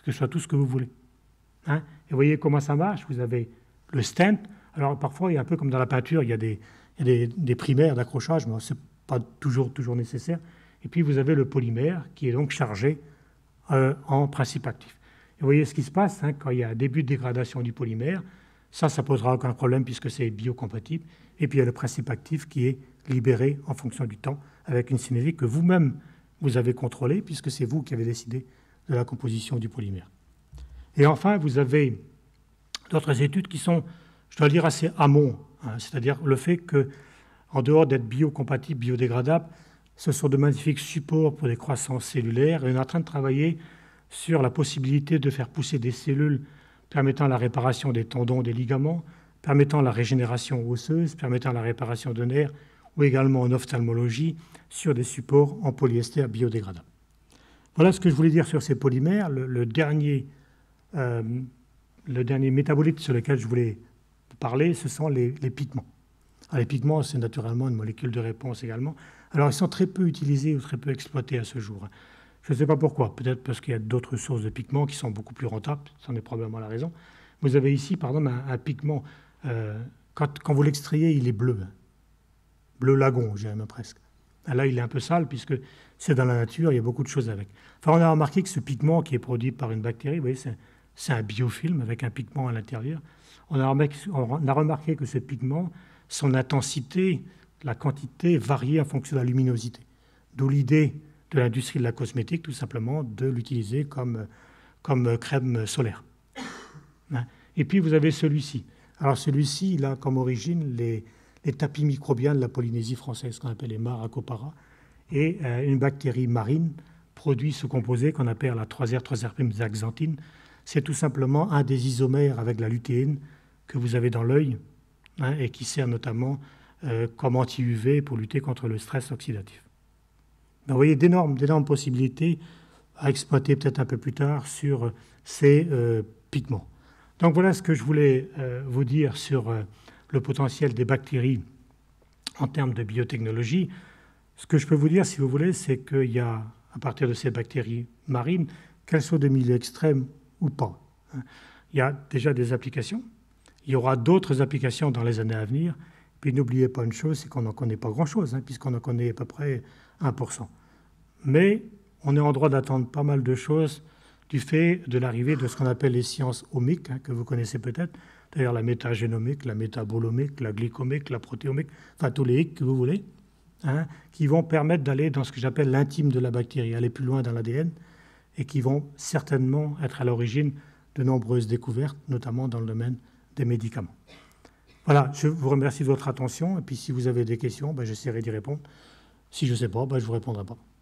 que ce soit tout ce que vous voulez. Hein. Et vous voyez comment ça marche. Vous avez le stent. Alors parfois, il y a un peu comme dans la peinture, il y a des, il y a des, des primaires d'accrochage, mais ce n'est pas toujours, toujours nécessaire. Et puis vous avez le polymère qui est donc chargé euh, en principe actif. Et vous voyez ce qui se passe hein, quand il y a un début de dégradation du polymère. Ça, ça ne posera aucun problème puisque c'est biocompatible. Et puis il y a le principe actif qui est libéré en fonction du temps avec une cinétique que vous-même vous avez contrôlée puisque c'est vous qui avez décidé de la composition du polymère. Et enfin, vous avez d'autres études qui sont, je dois dire, assez amont, hein, c'est-à-dire le fait qu'en dehors d'être biocompatible, biodégradable, ce sont de magnifiques supports pour des croissances cellulaires et on est en train de travailler sur la possibilité de faire pousser des cellules permettant la réparation des tendons, des ligaments, permettant la régénération osseuse, permettant la réparation de nerfs ou également en ophtalmologie sur des supports en polyester biodégradable. Voilà ce que je voulais dire sur ces polymères. Le, le, dernier, euh, le dernier métabolite sur lequel je voulais parler, ce sont les, les pigments. Alors, les pigments, c'est naturellement une molécule de réponse également. Alors, ils sont très peu utilisés ou très peu exploités à ce jour. Je ne sais pas pourquoi. Peut-être parce qu'il y a d'autres sources de pigments qui sont beaucoup plus rentables. C'en est probablement la raison. Vous avez ici, par exemple, un, un pigment. Euh, quand, quand vous l'extrayez, il est bleu. Bleu lagon, je dirais même presque. Là, il est un peu sale puisque c'est dans la nature, il y a beaucoup de choses avec. Enfin, on a remarqué que ce pigment qui est produit par une bactérie, vous voyez, c'est, c'est un biofilm avec un pigment à l'intérieur. On a, remarqué, on a remarqué que ce pigment, son intensité, la quantité variait en fonction de la luminosité. D'où l'idée de l'industrie de la cosmétique, tout simplement, de l'utiliser comme, comme crème solaire. Et puis, vous avez celui-ci. Alors, celui-ci, il a comme origine les, les tapis microbiens de la Polynésie française, ce qu'on appelle les Maracopara. Et euh, une bactérie marine produit ce composé qu'on appelle la trois R trois R prime zaxanthine. C'est tout simplement un des isomères avec la lutéine que vous avez dans l'œil hein, et qui sert notamment euh, comme anti-U V pour lutter contre le stress oxydatif. Donc, vous voyez d'énormes, d'énormes possibilités à exploiter peut-être un peu plus tard sur ces euh, pigments. Donc voilà ce que je voulais euh, vous dire sur euh, le potentiel des bactéries en termes de biotechnologie. Ce que je peux vous dire, si vous voulez, c'est qu'il y a, à partir de ces bactéries marines, qu'elles soient de milieux extrêmes ou pas, hein, il y a déjà des applications. Il y aura d'autres applications dans les années à venir. Puis n'oubliez pas une chose, c'est qu'on n'en connaît pas grand-chose, hein, puisqu'on en connaît à peu près un pour cent. Mais on est en droit d'attendre pas mal de choses du fait de l'arrivée de ce qu'on appelle les sciences omiques, hein, que vous connaissez peut-être, d'ailleurs la métagénomique, la métabolomique, la glycomique, la protéomique, enfin tous les hic que vous voulez, hein, qui vont permettre d'aller dans ce que j'appelle l'intime de la bactérie, aller plus loin dans l'A D N, et qui vont certainement être à l'origine de nombreuses découvertes, notamment dans le domaine des médicaments. Voilà, je vous remercie de votre attention, et puis si vous avez des questions, ben, j'essaierai d'y répondre. Si je ne sais pas, ben, je ne vous répondrai pas.